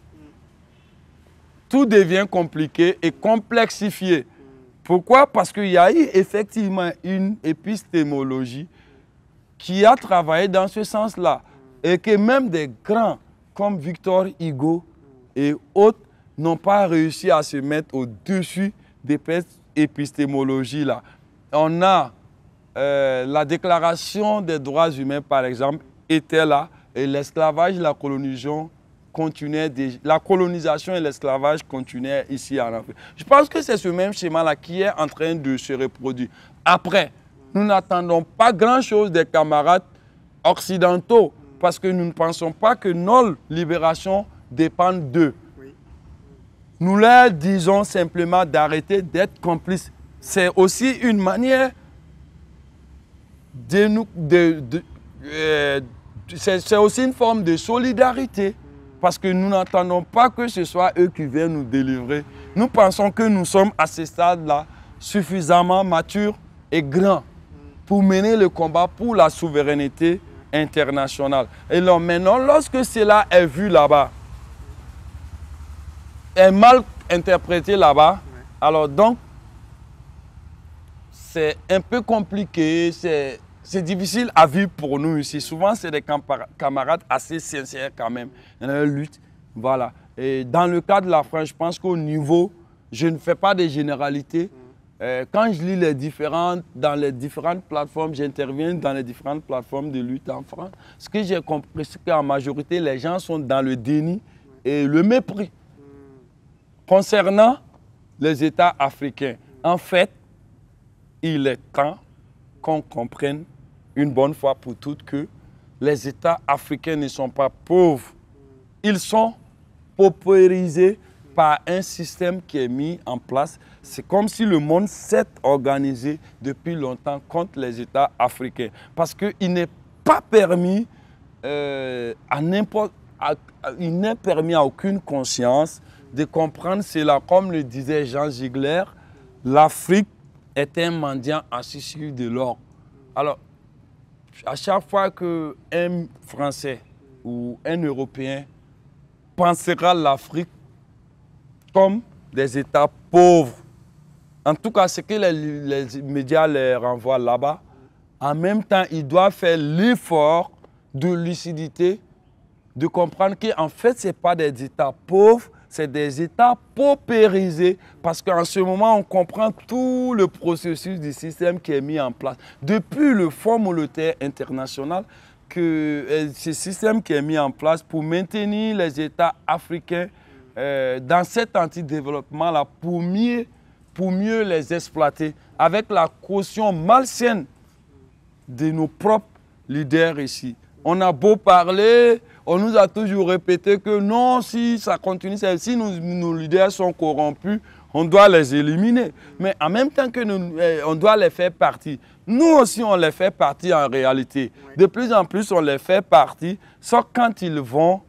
tout devient compliqué et complexifié. Pourquoi? Parce qu'il y a eu effectivement une épistémologie qui a travaillé dans ce sens-là. Et que même des grands comme Victor Hugo et autres n'ont pas réussi à se mettre au-dessus des épistémologies-là. On a euh, la déclaration des droits humains, par exemple, était là, et l'esclavage et la colonisation continuaient, la colonisation et l'esclavage continuaient ici en Afrique. Je pense que c'est ce même schéma-là qui est en train de se reproduire. Après, nous n'attendons pas grand-chose des camarades occidentaux, parce que nous ne pensons pas que nos libérations dépendent d'eux. Nous leur disons simplement d'arrêter d'être complices. C'est aussi une manière de nous... De, de, euh, c'est aussi une forme de solidarité, parce que nous n'attendons pas que ce soit eux qui viennent nous délivrer. Nous pensons que nous sommes à ce stade-là suffisamment matures et grands pour mener le combat pour la souveraineté internationale. Et là, maintenant, lorsque cela est vu là-bas, est mal interprété là-bas, alors donc, c'est un peu compliqué, c'est... C'est difficile à vivre pour nous ici. Souvent, c'est des camarades assez sincères quand même. Il y en a une lutte. Voilà. Et dans le cas de la France, je pense qu'au niveau, je ne fais pas de généralité. Euh, quand je lis les différentes, dans les différentes plateformes, j'interviens dans les différentes plateformes de lutte en France. Ce que j'ai compris, c'est qu'en majorité, les gens sont dans le déni et le mépris. Concernant les États africains, en fait, il est temps qu'on comprenne une bonne fois pour toutes que les États africains ne sont pas pauvres. Ils sont paupérisés par un système qui est mis en place. C'est comme si le monde s'est organisé depuis longtemps contre les États africains. Parce qu'il n'est pas permis euh, à n'importe, il n'est permis à aucune conscience de comprendre cela. Comme le disait Jean Ziegler, l'Afrique est un mendiant assis sur de l'or. Alors, à chaque fois qu'un Français ou un Européen pensera l'Afrique comme des États pauvres, en tout cas, ce que les, les médias les renvoient là-bas, en même temps, il doit faire l'effort de lucidité, de comprendre qu'en fait, ce n'est pas des États pauvres, c'est des États paupérisés, parce qu'en ce moment, on comprend tout le processus du système qui est mis en place. Depuis le Fonds monétaire international, que euh, ce système qui est mis en place pour maintenir les États africains euh, dans cet antidéveloppement-là, pour mieux, pour mieux les exploiter, avec la caution malsaine de nos propres leaders ici. On a beau parler, on nous a toujours répété que non, si ça continue, si nos, nos leaders sont corrompus, on doit les éliminer. Mais en même temps que nous, on doit les faire partie. Nous aussi, on les fait partie en réalité. De plus en plus, on les fait partie, sauf quand ils vont,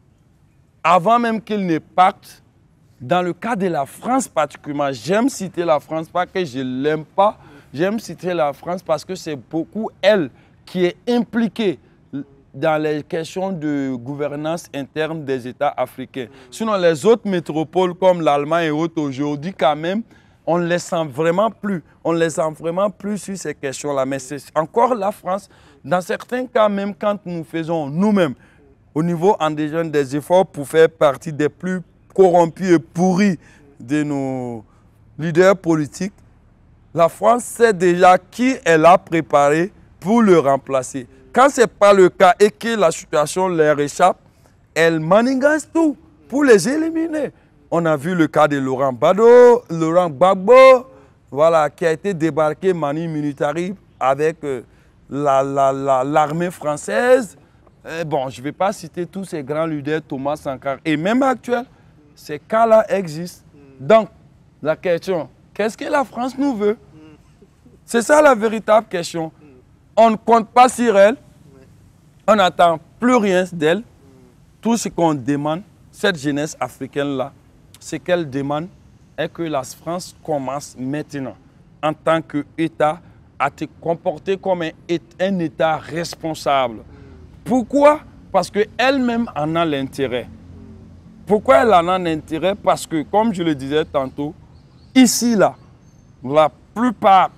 avant même qu'ils ne partent. Dans le cas de la France particulièrement, j'aime citer la France, pas que je ne l'aime pas, j'aime citer la France parce que c'est beaucoup elle qui est impliquée dans les questions de gouvernance interne des États africains. Sinon, les autres métropoles comme l'Allemagne et autres, aujourd'hui, quand même, on ne les sent vraiment plus. On ne les sent vraiment plus sur ces questions-là. Mais c'est encore la France. Dans certains cas, même quand nous faisons nous-mêmes, au niveau endogène, des efforts pour faire partie des plus corrompus et pourris de nos leaders politiques, la France sait déjà qui elle a préparé pour le remplacer. Quand ce n'est pas le cas et que la situation leur échappe, elle manigance tout pour les éliminer. On a vu le cas de Laurent Bado, Laurent Gbagbo, voilà, qui a été débarqué mani militari avec euh, l'armée la, la, la, française. Et bon, je ne vais pas citer tous ces grands leaders, Thomas Sankara, et même actuels, ces cas-là existent. Donc, la question, qu'est-ce que la France nous veut? C'est ça la véritable question. On ne compte pas sur elle. On n'attend plus rien d'elle. Tout ce qu'on demande, cette jeunesse africaine-là, ce qu'elle demande est que la France commence maintenant, en tant qu'État, à te comporter comme un, un État responsable. Pourquoi? Parce qu'elle-même en a l'intérêt. Pourquoi elle en a l'intérêt? Parce que, comme je le disais tantôt, ici, là, la plupart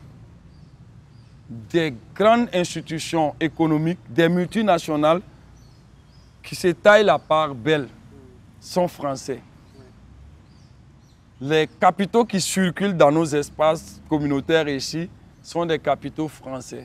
des grandes institutions économiques, des multinationales qui se taillent la part belle sont français. Les capitaux qui circulent dans nos espaces communautaires ici sont des capitaux français.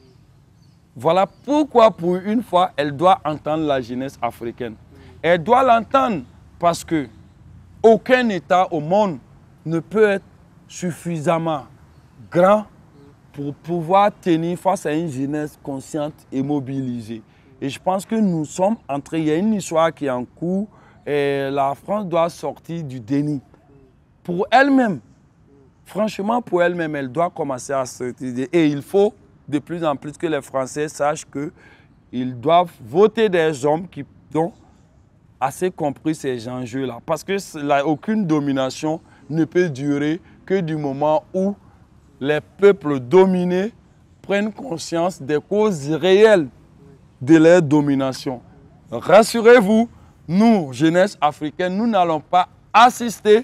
Voilà pourquoi, pour une fois, elle doit entendre la jeunesse africaine. Elle doit l'entendre parce que aucun État au monde ne peut être suffisamment grand pour pouvoir tenir face à une jeunesse consciente et mobilisée. Et je pense que nous sommes entrés, il y a une histoire qui est en cours et la France doit sortir du déni. Pour elle-même, franchement pour elle-même, elle doit commencer à sortir. Et il faut de plus en plus que les Français sachent qu'ils doivent voter des hommes qui ont assez compris ces enjeux-là. Parce que là, aucune domination ne peut durer que du moment où les peuples dominés prennent conscience des causes réelles de leur domination. Rassurez-vous, nous, jeunesse africaine, nous n'allons pas assister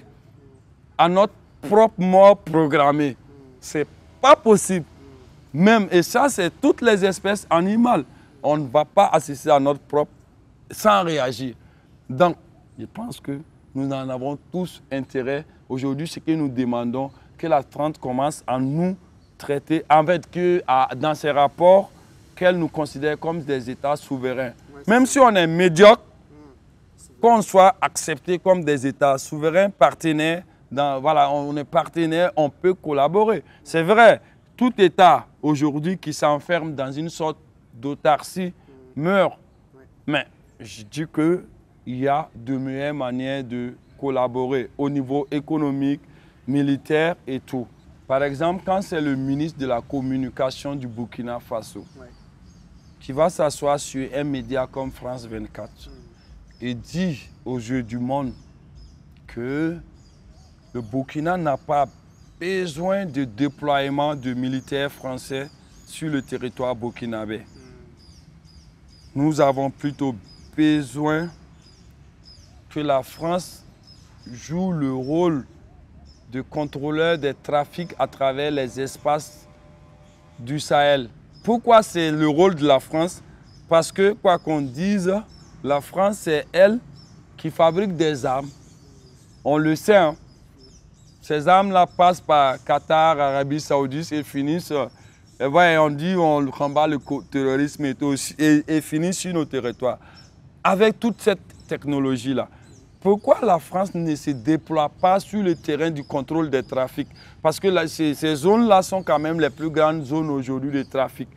à notre propre mort programmée. Ce n'est pas possible. Même, et ça, c'est toutes les espèces animales. On ne va pas assister à notre propre sans réagir. Donc, je pense que nous en avons tous intérêt. Aujourd'hui, ce que nous demandons, que la France commence à nous traiter, en fait, que à, dans ses rapports, qu'elle nous considère comme des États souverains. Ouais, même si on est médiocre, mmh. qu'on soit accepté comme des États souverains, partenaires, dans, voilà, on est partenaire, on peut collaborer. C'est vrai, tout État aujourd'hui qui s'enferme dans une sorte d'autarcie mmh. meurt. Ouais. Mais je dis qu'il y a de meilleures manières de collaborer au niveau économique, militaire et tout. Par exemple, quand c'est le ministre de la Communication du Burkina Faso ouais. qui va s'asseoir sur un média comme France vingt-quatre mmh. et dit aux yeux du monde que le Burkina n'a pas besoin de déploiement de militaires français sur le territoire burkinabé. Mmh. Nous avons plutôt besoin que la France joue le rôle de contrôleur des trafics à travers les espaces du Sahel. Pourquoi c'est le rôle de la France? Parce que, quoi qu'on dise, la France, c'est elle qui fabrique des armes. On le sait, hein? Ces armes-là passent par Qatar, Arabie Saoudite et finissent, et ouais, on dit on combat le terrorisme et, tout, et, et finissent sur nos territoires. Avec toute cette technologie-là, pourquoi la France ne se déploie pas sur le terrain du contrôle des trafics? Parce que là, ces, ces zones-là sont quand même les plus grandes zones aujourd'hui de trafic.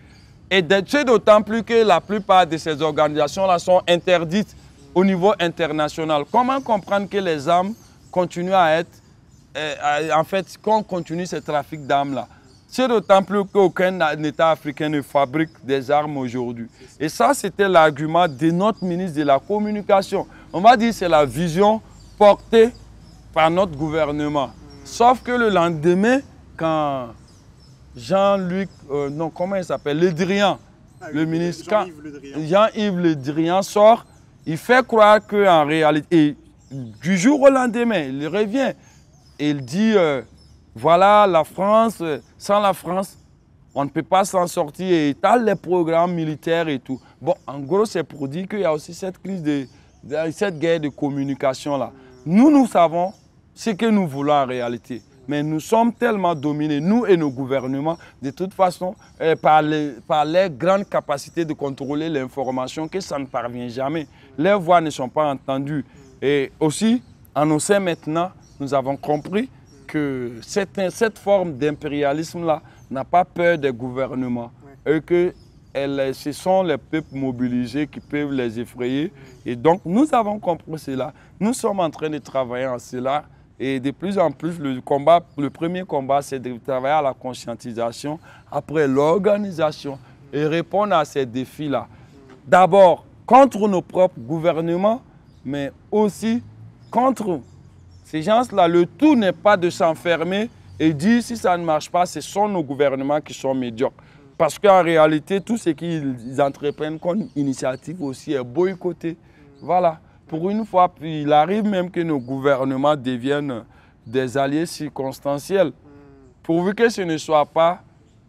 Et c'est d'autant plus que la plupart de ces organisations-là sont interdites au niveau international. Comment comprendre que les armes continuent à être, euh, en fait, qu'on continue ce trafic d'armes-là? C'est d'autant plus qu'aucun État africain ne fabrique des armes aujourd'hui. Et ça, c'était l'argument de notre ministre de la Communication. On va dire que c'est la vision portée par notre gouvernement. Sauf que le lendemain, quand Jean-Luc, euh, non, comment il s'appelle, Le Drian, ah, le ministre, Jean-Yves Le Drian sort, il fait croire qu'en réalité, du jour au lendemain, il revient et il dit... Euh, voilà, la France, sans la France, on ne peut pas s'en sortir et étale les programmes militaires et tout. Bon, en gros, c'est pour dire qu'il y a aussi cette crise, de, de cette guerre de communication-là. Nous, nous savons ce que nous voulons en réalité. Mais nous sommes tellement dominés, nous et nos gouvernements, de toute façon, euh, par, les, par les grandes capacités de contrôler l'information, que ça ne parvient jamais. Les voix ne sont pas entendues. Et aussi, en Océan maintenant, nous avons compris que cette, cette forme d'impérialisme-là n'a pas peur des gouvernements, ouais. Et que elle, ce sont les peuples mobilisés qui peuvent les effrayer. Et donc, nous avons compris cela. Nous sommes en train de travailler en cela. Et de plus en plus, le, combat, le premier combat, c'est de travailler à la conscientisation, après l'organisation, et répondre à ces défis-là. D'abord, contre nos propres gouvernements, mais aussi contre... Ces gens-là, le tout n'est pas de s'enfermer et dire si ça ne marche pas, ce sont nos gouvernements qui sont médiocres. Parce qu'en réalité, tout ce qu'ils entreprennent comme initiative aussi est boycotté. Voilà. Pour une fois, puis il arrive même que nos gouvernements deviennent des alliés circonstanciels. Pourvu que ce ne soit pas...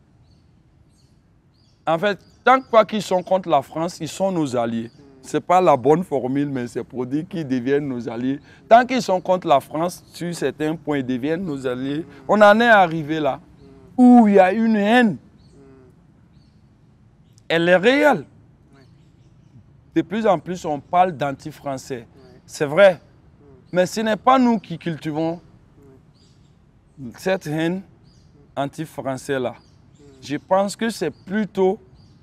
En fait, tant qu'ils sont contre la France, ils sont nos alliés. Ce n'est pas la bonne formule, mais c'est pour dire qu'ils deviennent nos alliés. Tant qu'ils sont contre la France, sur certains points, ils deviennent nos alliés. On en est arrivé là, où il y a une haine. Elle est réelle. De plus en plus, on parle d'anti-français. C'est vrai. Mais ce n'est pas nous qui cultivons cette haine anti-français-là. Je pense que c'est plutôt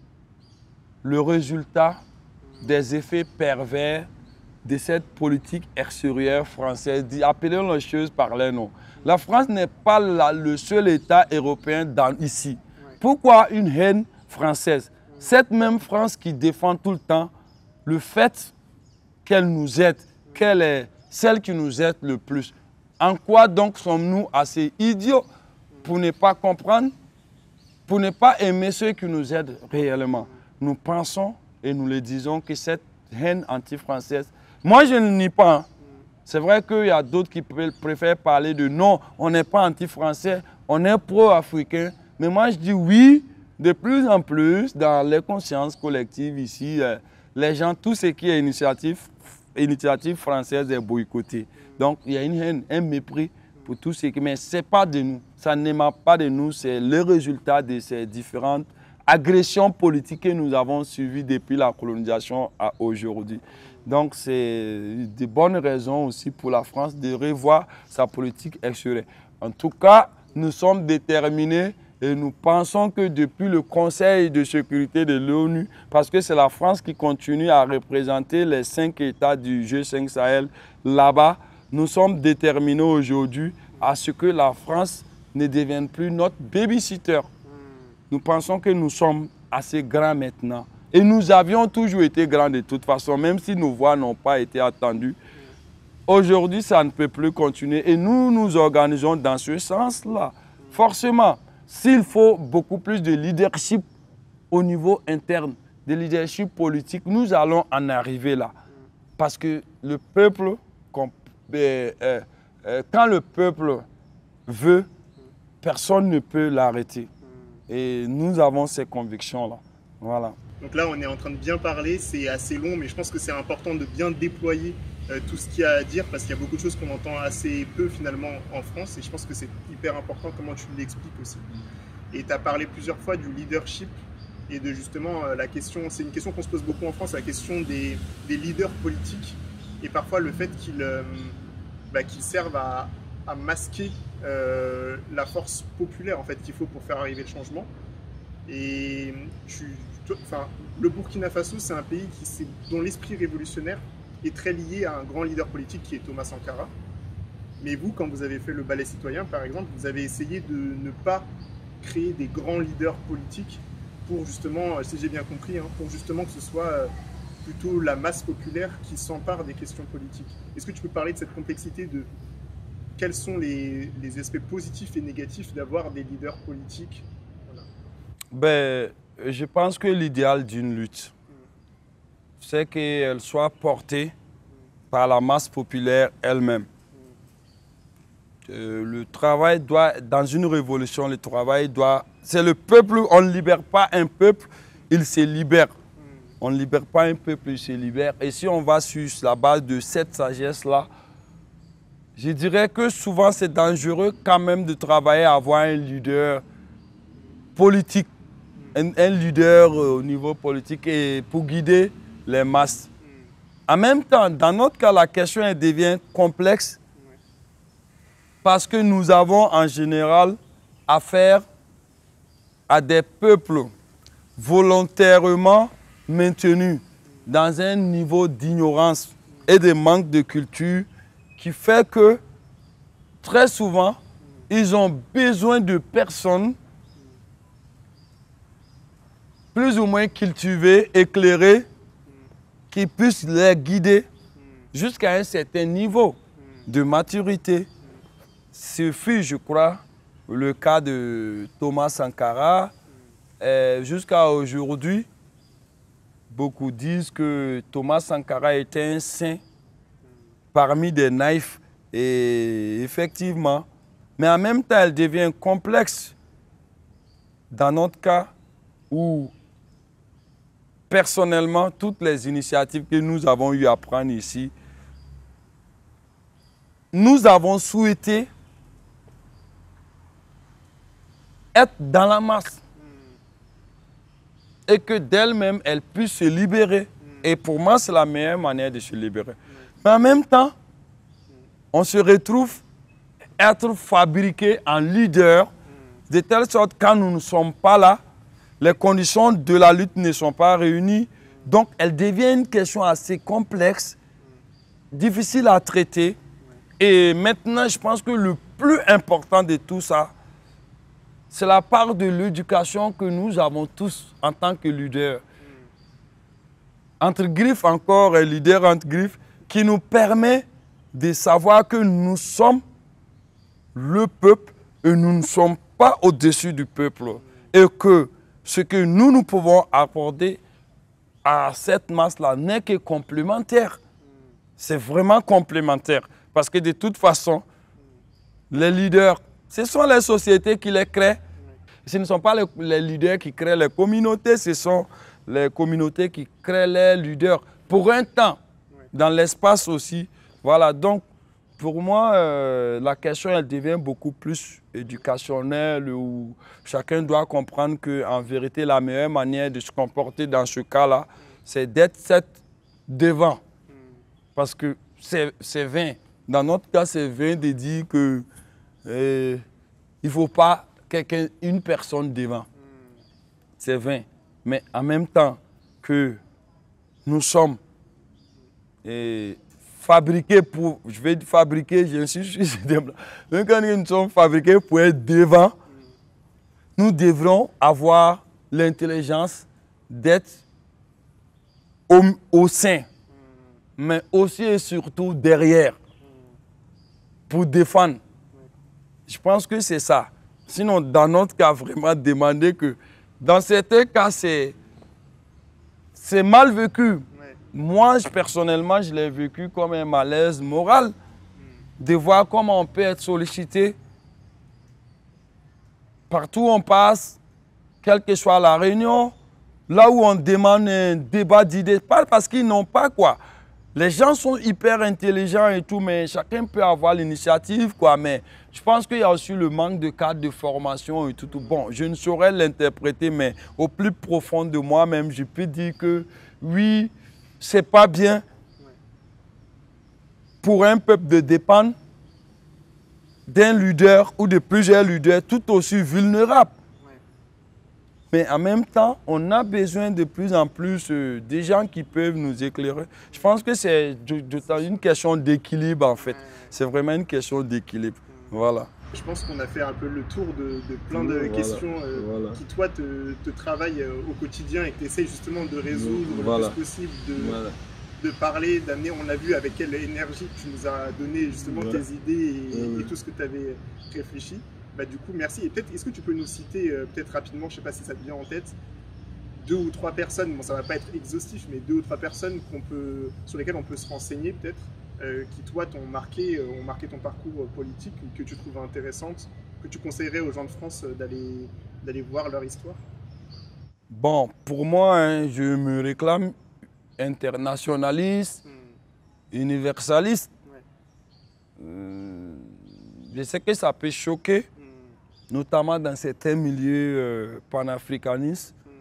le résultat des effets pervers de cette politique extérieure française. Appelons les choses par leur nom. La France n'est pas la, le seul État européen dans, ici. Ouais. Pourquoi une haine française? Ouais. Cette même France qui défend tout le temps le fait qu'elle nous aide, qu'elle est celle qui nous aide le plus. En quoi donc sommes-nous assez idiots pour ne pas comprendre, pour ne pas aimer ceux qui nous aident réellement? Nous pensons et nous le disons que cette haine anti-française, moi je ne nie pas. Hein. C'est vrai qu'il y a d'autres qui préfèrent parler de non, on n'est pas anti-français, on est pro-africain. Mais moi je dis oui, de plus en plus, dans les consciences collectives ici, les gens, tout ce qui est initiative, initiative française est boycotté. Donc il y a une haine, un mépris pour tout ce qui... Mais ce n'est pas de nous, ça n'émane pas de nous, c'est le résultat de ces différentes agressions politiques que nous avons suivies depuis la colonisation à aujourd'hui. Donc, c'est de bonnes raisons aussi pour la France de revoir sa politique extérieure. En tout cas, nous sommes déterminés et nous pensons que depuis le Conseil de sécurité de l'ONU, parce que c'est la France qui continue à représenter les cinq États du G cinq Sahel là-bas, nous sommes déterminés aujourd'hui à ce que la France ne devienne plus notre babysitter. Nous pensons que nous sommes assez grands maintenant. Et nous avions toujours été grands de toute façon, même si nos voix n'ont pas été entendues. Aujourd'hui, ça ne peut plus continuer. Et nous nous organisons dans ce sens-là. Forcément, s'il faut beaucoup plus de leadership au niveau interne, de leadership politique, nous allons en arriver là. Parce que le peuple, quand le peuple veut, personne ne peut l'arrêter. Et nous avons ces convictions-là. Voilà. Donc là, on est en train de bien parler, c'est assez long, mais je pense que c'est important de bien déployer euh, tout ce qu'il y a à dire, parce qu'il y a beaucoup de choses qu'on entend assez peu finalement en France, et je pense que c'est hyper important comment tu l'expliques aussi. Et tu as parlé plusieurs fois du leadership, et de justement euh, la question, c'est une question qu'on se pose beaucoup en France, la question des, des leaders politiques, et parfois le fait qu'ils euh, bah, qu'ils servent à, à masquer euh, la force populaire en fait, qu'il faut pour faire arriver le changement. Et tu, tu, enfin, le Burkina Faso, c'est un pays qui, dont l'esprit révolutionnaire est très lié à un grand leader politique qui est Thomas Sankara. Mais vous, quand vous avez fait le ballet citoyen, par exemple, vous avez essayé de ne pas créer des grands leaders politiques pour justement, si j'ai bien compris, hein, pour justement que ce soit plutôt la masse populaire qui s'empare des questions politiques. Est-ce que tu peux parler de cette complexité de quels sont les, les aspects positifs et négatifs d'avoir des leaders politiques? Voilà. Ben, je pense que l'idéal d'une lutte, mmh. c'est qu'elle soit portée mmh. par la masse populaire elle-même. Mmh. Euh, le travail doit, dans une révolution, le travail doit... C'est le peuple, on ne libère pas un peuple, il se libère. Mmh. On ne libère pas un peuple, il se libère. Et si on va sur la base de cette sagesse-là, je dirais que souvent c'est dangereux quand même de travailler à avoir un leader politique, un, un leader au niveau politique et pour guider les masses. En même temps, dans notre cas, la question elle devient complexe parce que nous avons en général affaire à des peuples volontairement maintenus dans un niveau d'ignorance et de manque de culture qui fait que très souvent, ils ont besoin de personnes plus ou moins cultivées, éclairées, qui puissent les guider jusqu'à un certain niveau de maturité. Ce fut, je crois, le cas de Thomas Sankara. Jusqu'à aujourd'hui, beaucoup disent que Thomas Sankara était un saint parmi des naïfs, et effectivement, mais en même temps, elle devient complexe dans notre cas où, personnellement, toutes les initiatives que nous avons eu à prendre ici, nous avons souhaité être dans la masse et que d'elle-même, elle puisse se libérer. Et pour moi, c'est la meilleure manière de se libérer. Mais en même temps, on se retrouve être fabriqué en leader, de telle sorte que quand nous ne sommes pas là, les conditions de la lutte ne sont pas réunies. Donc, elle devient une question assez complexe, difficile à traiter. Et maintenant, je pense que le plus important de tout ça, c'est la part de l'éducation que nous avons tous en tant que leaders. Entre griffes encore, et leader entre griffes, qui nous permet de savoir que nous sommes le peuple et nous ne sommes pas au-dessus du peuple. Et que ce que nous, nous pouvons apporter à cette masse-là n'est que complémentaire. C'est vraiment complémentaire. Parce que de toute façon, les leaders, ce sont les sociétés qui les créent. Ce ne sont pas les, les leaders qui créent les communautés, ce sont les communautés qui créent les leaders. Pour un temps, dans l'espace aussi. Voilà, donc pour moi, euh, la question elle devient beaucoup plus éducationnelle où chacun doit comprendre qu'en vérité, la meilleure manière de se comporter dans ce cas-là, c'est d'être devant. Parce que c'est vain. Dans notre cas, c'est vain de dire que euh, il ne faut pas quelqu'un, une personne devant. C'est vain. Mais en même temps que nous sommes et fabriqués pour, je vais fabriquer, j'insiste, même quand nous sommes fabriqués pour être devant, nous devrons avoir l'intelligence d'être au, au sein, mais aussi et surtout derrière, pour défendre. Je pense que c'est ça. Sinon, dans notre cas, vraiment demander que, dans certains cas, c'est mal vécu. Moi, je, personnellement, je l'ai vécu comme un malaise moral de voir comment on peut être sollicité partout où on passe, quelle que soit la réunion, là où on demande un débat d'idées, pas parce qu'ils n'ont pas quoi. Les gens sont hyper intelligents et tout, mais chacun peut avoir l'initiative, quoi. Mais je pense qu'il y a aussi le manque de cadre de formation et tout, tout. Bon, je ne saurais l'interpréter, mais au plus profond de moi-même, je peux dire que oui, c'est pas bien pour un peuple de dépendre d'un leader ou de plusieurs leaders tout aussi vulnérables. Mais en même temps, on a besoin de plus en plus euh, des gens qui peuvent nous éclairer. Je pense que c'est une question d'équilibre en fait. C'est vraiment une question d'équilibre. Voilà. Je pense qu'on a fait un peu le tour de, de plein de voilà, questions euh, voilà. qui, toi, te, te travaillent euh, au quotidien et que tu essaies justement de résoudre voilà. le plus possible, de, voilà. de parler, d'amener. On a vu avec quelle énergie tu nous as donné justement voilà. tes idées et, oui. et tout ce que tu avais réfléchi. Bah, du coup, merci. Et peut-être, est-ce que tu peux nous citer, euh, peut-être rapidement, je ne sais pas si ça te vient en tête, deux ou trois personnes, bon, ça ne va pas être exhaustif, mais deux ou trois personnes qu'on peut, sur lesquelles on peut se renseigner peut-être, Euh, qui toi t'ont marqué, euh, ont marqué ton parcours politique, que tu trouves intéressante, que tu conseillerais aux gens de France d'aller d'aller voir leur histoire? Bon, pour moi, hein, je me réclame internationaliste, mmh. universaliste. Ouais. Euh, je sais que ça peut choquer, mmh. notamment dans certains milieux euh, panafricanistes, mmh.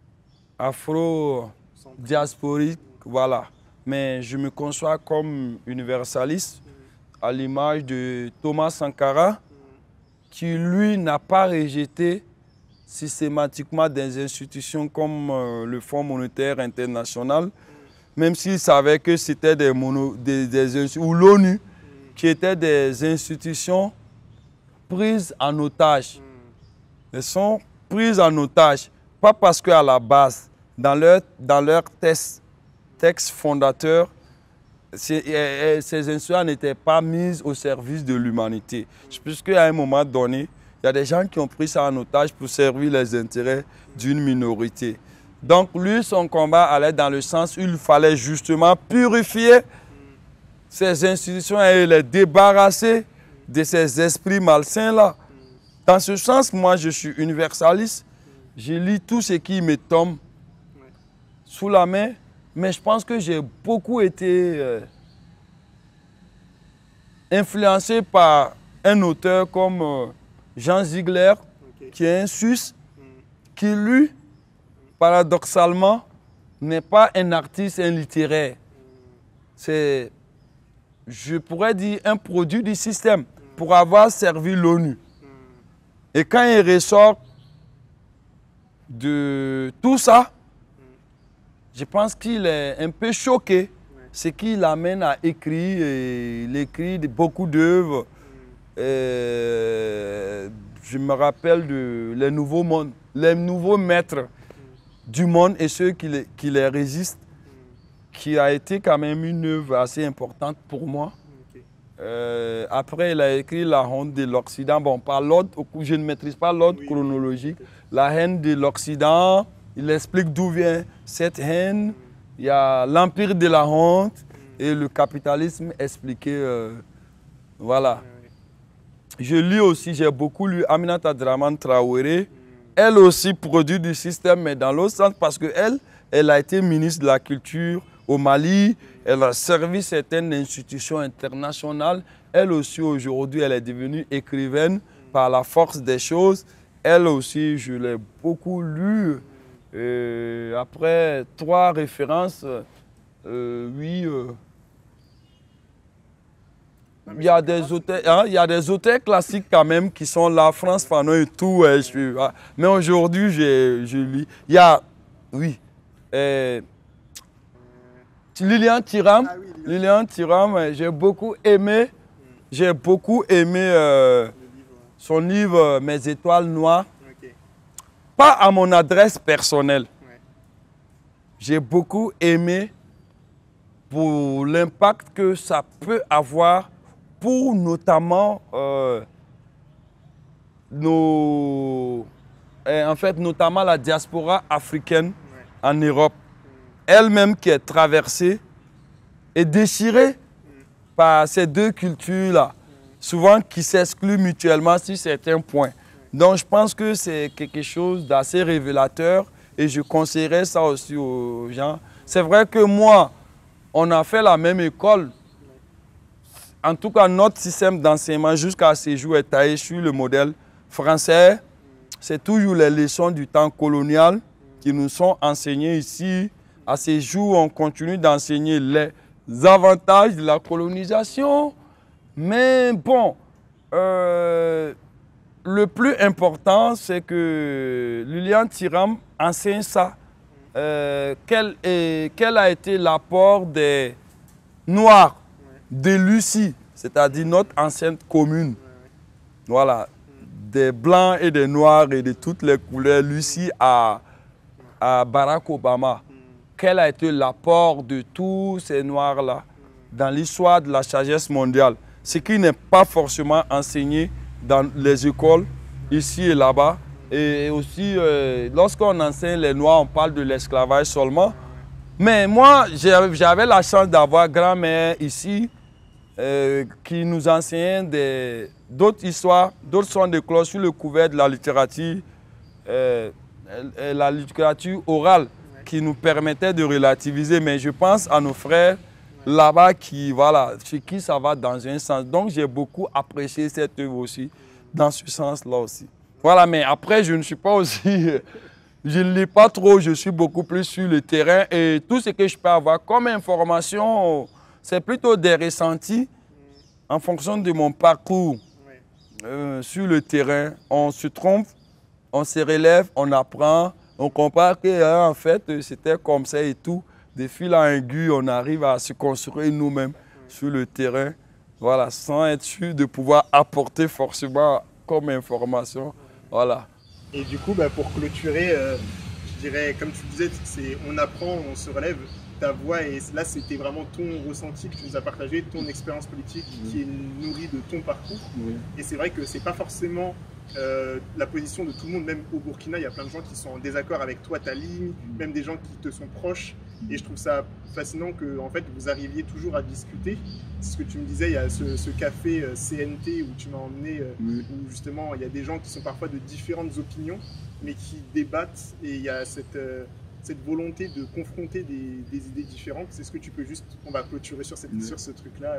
afro-diasporiques, mmh. voilà. Mais je me conçois comme universaliste, mmh. à l'image de Thomas Sankara, mmh. qui lui n'a pas rejeté systématiquement des institutions comme euh, le Fonds monétaire international, mmh. même s'il savait que c'était des, des, des ou l'ONU, mmh. qui étaient des institutions prises en otage. Mmh. Elles sont prises en otage, pas parce qu'à la base, dans leur, dans leur test, texte fondateur, ces, ces institutions n'étaient pas mises au service de l'humanité. Puisqu'à un moment donné, il y a des gens qui ont pris ça en otage pour servir les intérêts d'une minorité. Donc lui, son combat allait dans le sens où il fallait justement purifier ces institutions et les débarrasser de ces esprits malsains-là. Dans ce sens, moi, je suis universaliste. Je lis tout ce qui me tombe sous la main. Mais je pense que j'ai beaucoup été euh, influencé par un auteur comme euh, Jean Ziegler, okay. qui est un Suisse, mm. qui lui, paradoxalement, n'est pas un artiste, un littéraire. Mm. C'est, je pourrais dire, un produit du système mm. pour avoir servi l'ONU. Mm. Et quand il ressort de tout ça, je pense qu'il est un peu choqué, ouais. ce qui l'amène à écrire, et il écrit beaucoup d'œuvres. Mm. Je me rappelle de les nouveaux, mondes, les nouveaux maîtres mm. du monde et ceux qui les, qui les résistent, mm. qui a été quand même une œuvre assez importante pour moi. Okay. Euh, après, il a écrit La honte de l'Occident. Bon, par l'ordre, je ne maîtrise pas l'ordre oui. chronologique. Okay. La haine de l'Occident. Il explique d'où vient cette haine. Mm. Il y a l'empire de la honte mm. et le capitalisme expliqué. Euh, voilà. Mm. Je lis aussi, j'ai beaucoup lu Aminata Dramane Traoré. Mm. Elle aussi produit du système, mais dans l'autre sens, parce qu'elle, elle a été ministre de la Culture au Mali. Mm. Elle a servi certaines institutions internationales. Elle aussi, aujourd'hui, elle est devenue écrivaine mm. par la force des choses. Elle aussi, je l'ai beaucoup lue. Et après trois références, euh, oui, euh, il y a des auteurs, hein, il y a des auteurs classiques quand même qui sont là, Frantz Fanon et tout. Ouais, je suis, ah, mais aujourd'hui, je lis. Il y a, oui, euh, Lilian Thuram. Ah, oui, Lilian Thuram, j'ai beaucoup aimé, j'ai beaucoup aimé euh, livre. son livre Mes étoiles noires. Pas à mon adresse personnelle. Ouais. J'ai beaucoup aimé pour l'impact que ça peut avoir pour notamment euh, nos, en fait, notamment la diaspora africaine ouais. en Europe. Mm. Elle-même qui est traversée et déchirée mm. par ces deux cultures-là, mm. souvent qui s'excluent mutuellement sur certains points. Donc je pense que c'est quelque chose d'assez révélateur et je conseillerais ça aussi aux gens. C'est vrai que moi, on a fait la même école. En tout cas, notre système d'enseignement jusqu'à ce jour est taillé sur le modèle français. C'est toujours les leçons du temps colonial qui nous sont enseignées ici. À ce jour, on continue d'enseigner les avantages de la colonisation. Mais bon, euh, le plus important, c'est que Lilian Thuram enseigne ça. Euh, quel, est, quel a été l'apport des Noirs de Lucie, c'est-à-dire notre ancienne commune. Voilà, des Blancs et des Noirs et de toutes les couleurs, Lucie à, à Barack Obama. Quel a été l'apport de tous ces Noirs-là dans l'histoire de la sagesse mondiale? Ce qui n'est pas forcément enseigné dans les écoles, ici et là-bas. Et aussi, euh, lorsqu'on enseigne les Noirs, on parle de l'esclavage seulement. Mais moi, j'avais la chance d'avoir grand-mère ici euh, qui nous enseignait d'autres histoires, d'autres sons de cloche sur le couvert de la littérature, euh, la littérature orale qui nous permettait de relativiser. Mais je pense à nos frères là-bas qui, voilà, chez qui ça va dans un sens. Donc, j'ai beaucoup apprécié cette œuvre aussi, dans ce sens-là aussi. Voilà, mais après, je ne suis pas aussi... Je ne lis pas trop, je suis beaucoup plus sur le terrain. Et tout ce que je peux avoir comme information, c'est plutôt des ressentis en fonction de mon parcours euh, sur le terrain. On se trompe, on se relève, on apprend, on comprend que hein, en fait, c'était comme ça et tout. De fil en aiguille, on arrive à se construire nous-mêmes sur le terrain. Voilà, sans être sûr de pouvoir apporter forcément comme information. Voilà. Et du coup, bah, pour clôturer, euh, je dirais, comme tu disais, on apprend, on se relève. Ta voix, et là, c'était vraiment ton ressenti que tu nous as partagé, ton expérience politique mmh. qui est nourrie de ton parcours. Mmh. Et c'est vrai que c'est pas forcément euh, la position de tout le monde, même au Burkina, il y a plein de gens qui sont en désaccord avec toi, ta ligne, mmh. même des gens qui te sont proches. Et je trouve ça fascinant que en fait, vous arriviez toujours à discuter. C'est ce que tu me disais, il y a ce, ce café C N T où tu m'as emmené, euh, mmh. où justement il y a des gens qui sont parfois de différentes opinions, mais qui débattent, et il y a cette, euh, cette volonté de confronter des, des idées différentes. C'est ce que tu peux juste, on va clôturer sur, cette, mmh. sur ce truc-là.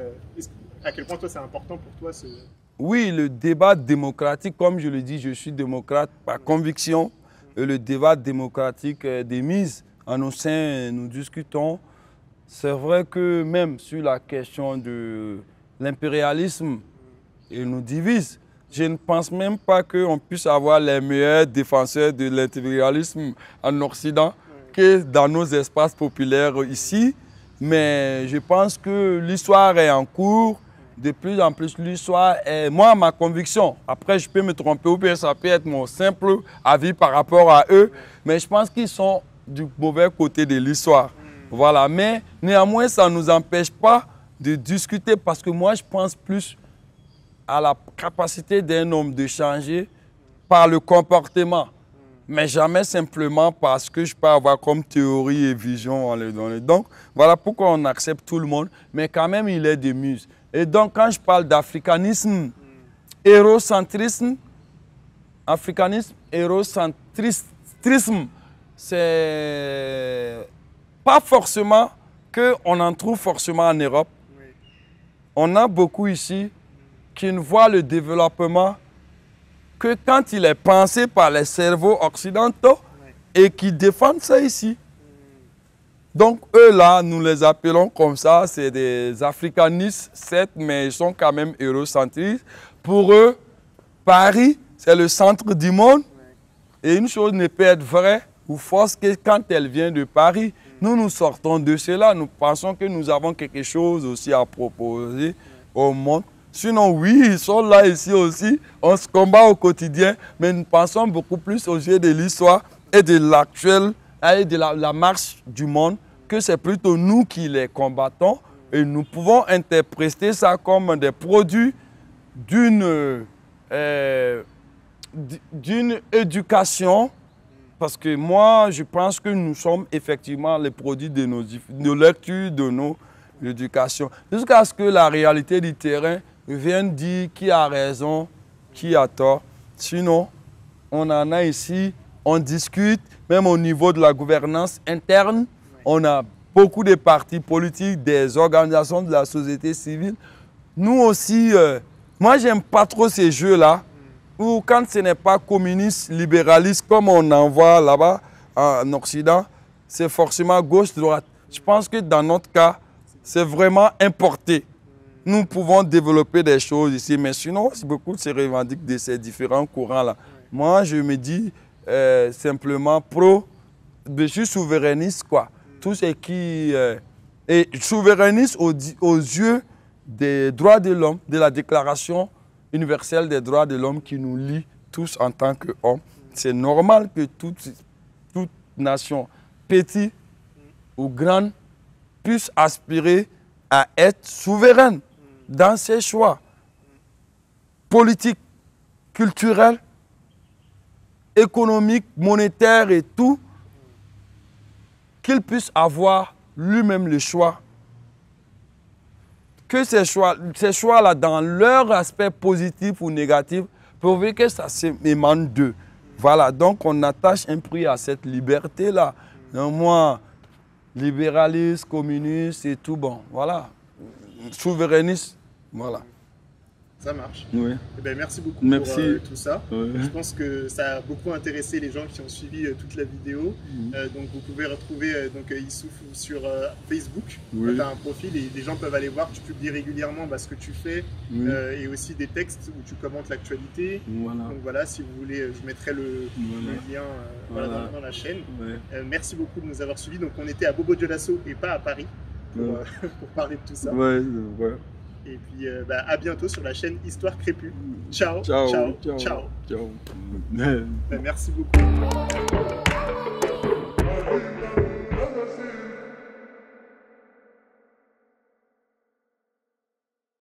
À quel point toi c'est important pour toi ce... Oui, le débat démocratique, comme je le dis, je suis démocrate par conviction. Et le débat démocratique des mises en nos sein, nous discutons. C'est vrai que même sur la question de l'impérialisme, il nous divise. Je ne pense même pas qu'on puisse avoir les meilleurs défenseurs de l'impérialisme en Occident que dans nos espaces populaires ici. Mais je pense que l'histoire est en cours. De plus en plus, l'histoire est, moi, ma conviction, après je peux me tromper ou bien ça peut être mon simple avis par rapport à eux, mais je pense qu'ils sont du mauvais côté de l'histoire. Voilà, mais néanmoins, ça ne nous empêche pas de discuter parce que moi, je pense plus à la capacité d'un homme de changer par le comportement, mais jamais simplement parce que je peux avoir comme théorie et vision. Donc, voilà pourquoi on accepte tout le monde, mais quand même, il est des muses. Et donc, quand je parle d'africanisme, hérocentrisme, africanisme, hérocentrisme, c'est pas forcément qu'on en trouve forcément en Europe. Oui. On a beaucoup ici qui ne voient le développement que quand il est pensé par les cerveaux occidentaux oui. et qui défendent ça ici. Donc, eux là, nous les appelons comme ça, c'est des africanistes, certes, mais ils sont quand même eurocentristes. Pour eux, Paris, c'est le centre du monde. Et une chose ne peut être vraie ou fausse que quand elle vient de Paris. Nous, nous sortons de cela. Nous pensons que nous avons quelque chose aussi à proposer au monde. Sinon, oui, ils sont là ici aussi. On se combat au quotidien, mais nous pensons beaucoup plus au sujet de l'histoire et de l'actuel et de la, la marche du monde, que c'est plutôt nous qui les combattons et nous pouvons interpréter ça comme des produits d'une euh, d'une éducation, parce que moi je pense que nous sommes effectivement les produits de nos, nos lectures, de nos éducations, jusqu'à ce que la réalité du terrain vienne dire qui a raison, qui a tort. Sinon, on en a ici, on discute, même au niveau de la gouvernance interne, on a beaucoup de partis politiques, des organisations de la société civile. Nous aussi, euh, moi, j'aime pas trop ces jeux-là, où quand ce n'est pas communiste, libéraliste, comme on en voit là-bas en Occident, c'est forcément gauche-droite. Je pense que dans notre cas, c'est vraiment importé. nous pouvons développer des choses ici, mais sinon, beaucoup se revendiquent de ces différents courants-là. Ouais. Moi, je me dis euh, simplement pro, je suis souverainiste, quoi. Mm. Tout ce qui euh, est souverainiste aux, aux yeux des droits de l'homme, de la Déclaration universelle des droits de l'homme qui nous lie tous en tant qu'hommes. Mm. C'est normal que toute, toute nation, petite mm. ou grande, puisse aspirer à être souveraine mm. dans ses choix mm. politiques, culturels, économiques, monétaires et tout, mm. qu'il puisse avoir lui-même le choix. Que ces choix, ces choix-là, dans leur aspect positif ou négatif, pourvu que ça s'émane d'eux. Mm. Voilà, donc on attache un prix à cette liberté-là. Mm. Donc moi, libéraliste, communiste et tout, bon, voilà. Souverainiste, voilà. Ça marche. Oui. Eh bien, merci beaucoup merci. pour euh, tout ça. Oui. Je pense que ça a beaucoup intéressé les gens qui ont suivi euh, toute la vidéo. Mmh. Euh, donc vous pouvez retrouver euh, donc, Issouf sur euh, Facebook. Oui. Tu as un profil et les gens peuvent aller voir. Tu publies régulièrement bah, ce que tu fais oui. euh, et aussi des textes où tu commentes l'actualité. Voilà. Donc voilà, si vous voulez, je mettrai le, voilà. le lien euh, voilà. Voilà, dans, dans la chaîne. Oui. Euh, merci beaucoup de nous avoir suivis. Donc on était à Bobo Dioulasso et pas à Paris pour, ouais. euh, pour parler de tout ça. Ouais, ouais. Et puis euh, bah, à bientôt sur la chaîne Histoire Crépue. Ciao, ciao, ciao, ciao. ciao. ciao. Bah, merci beaucoup.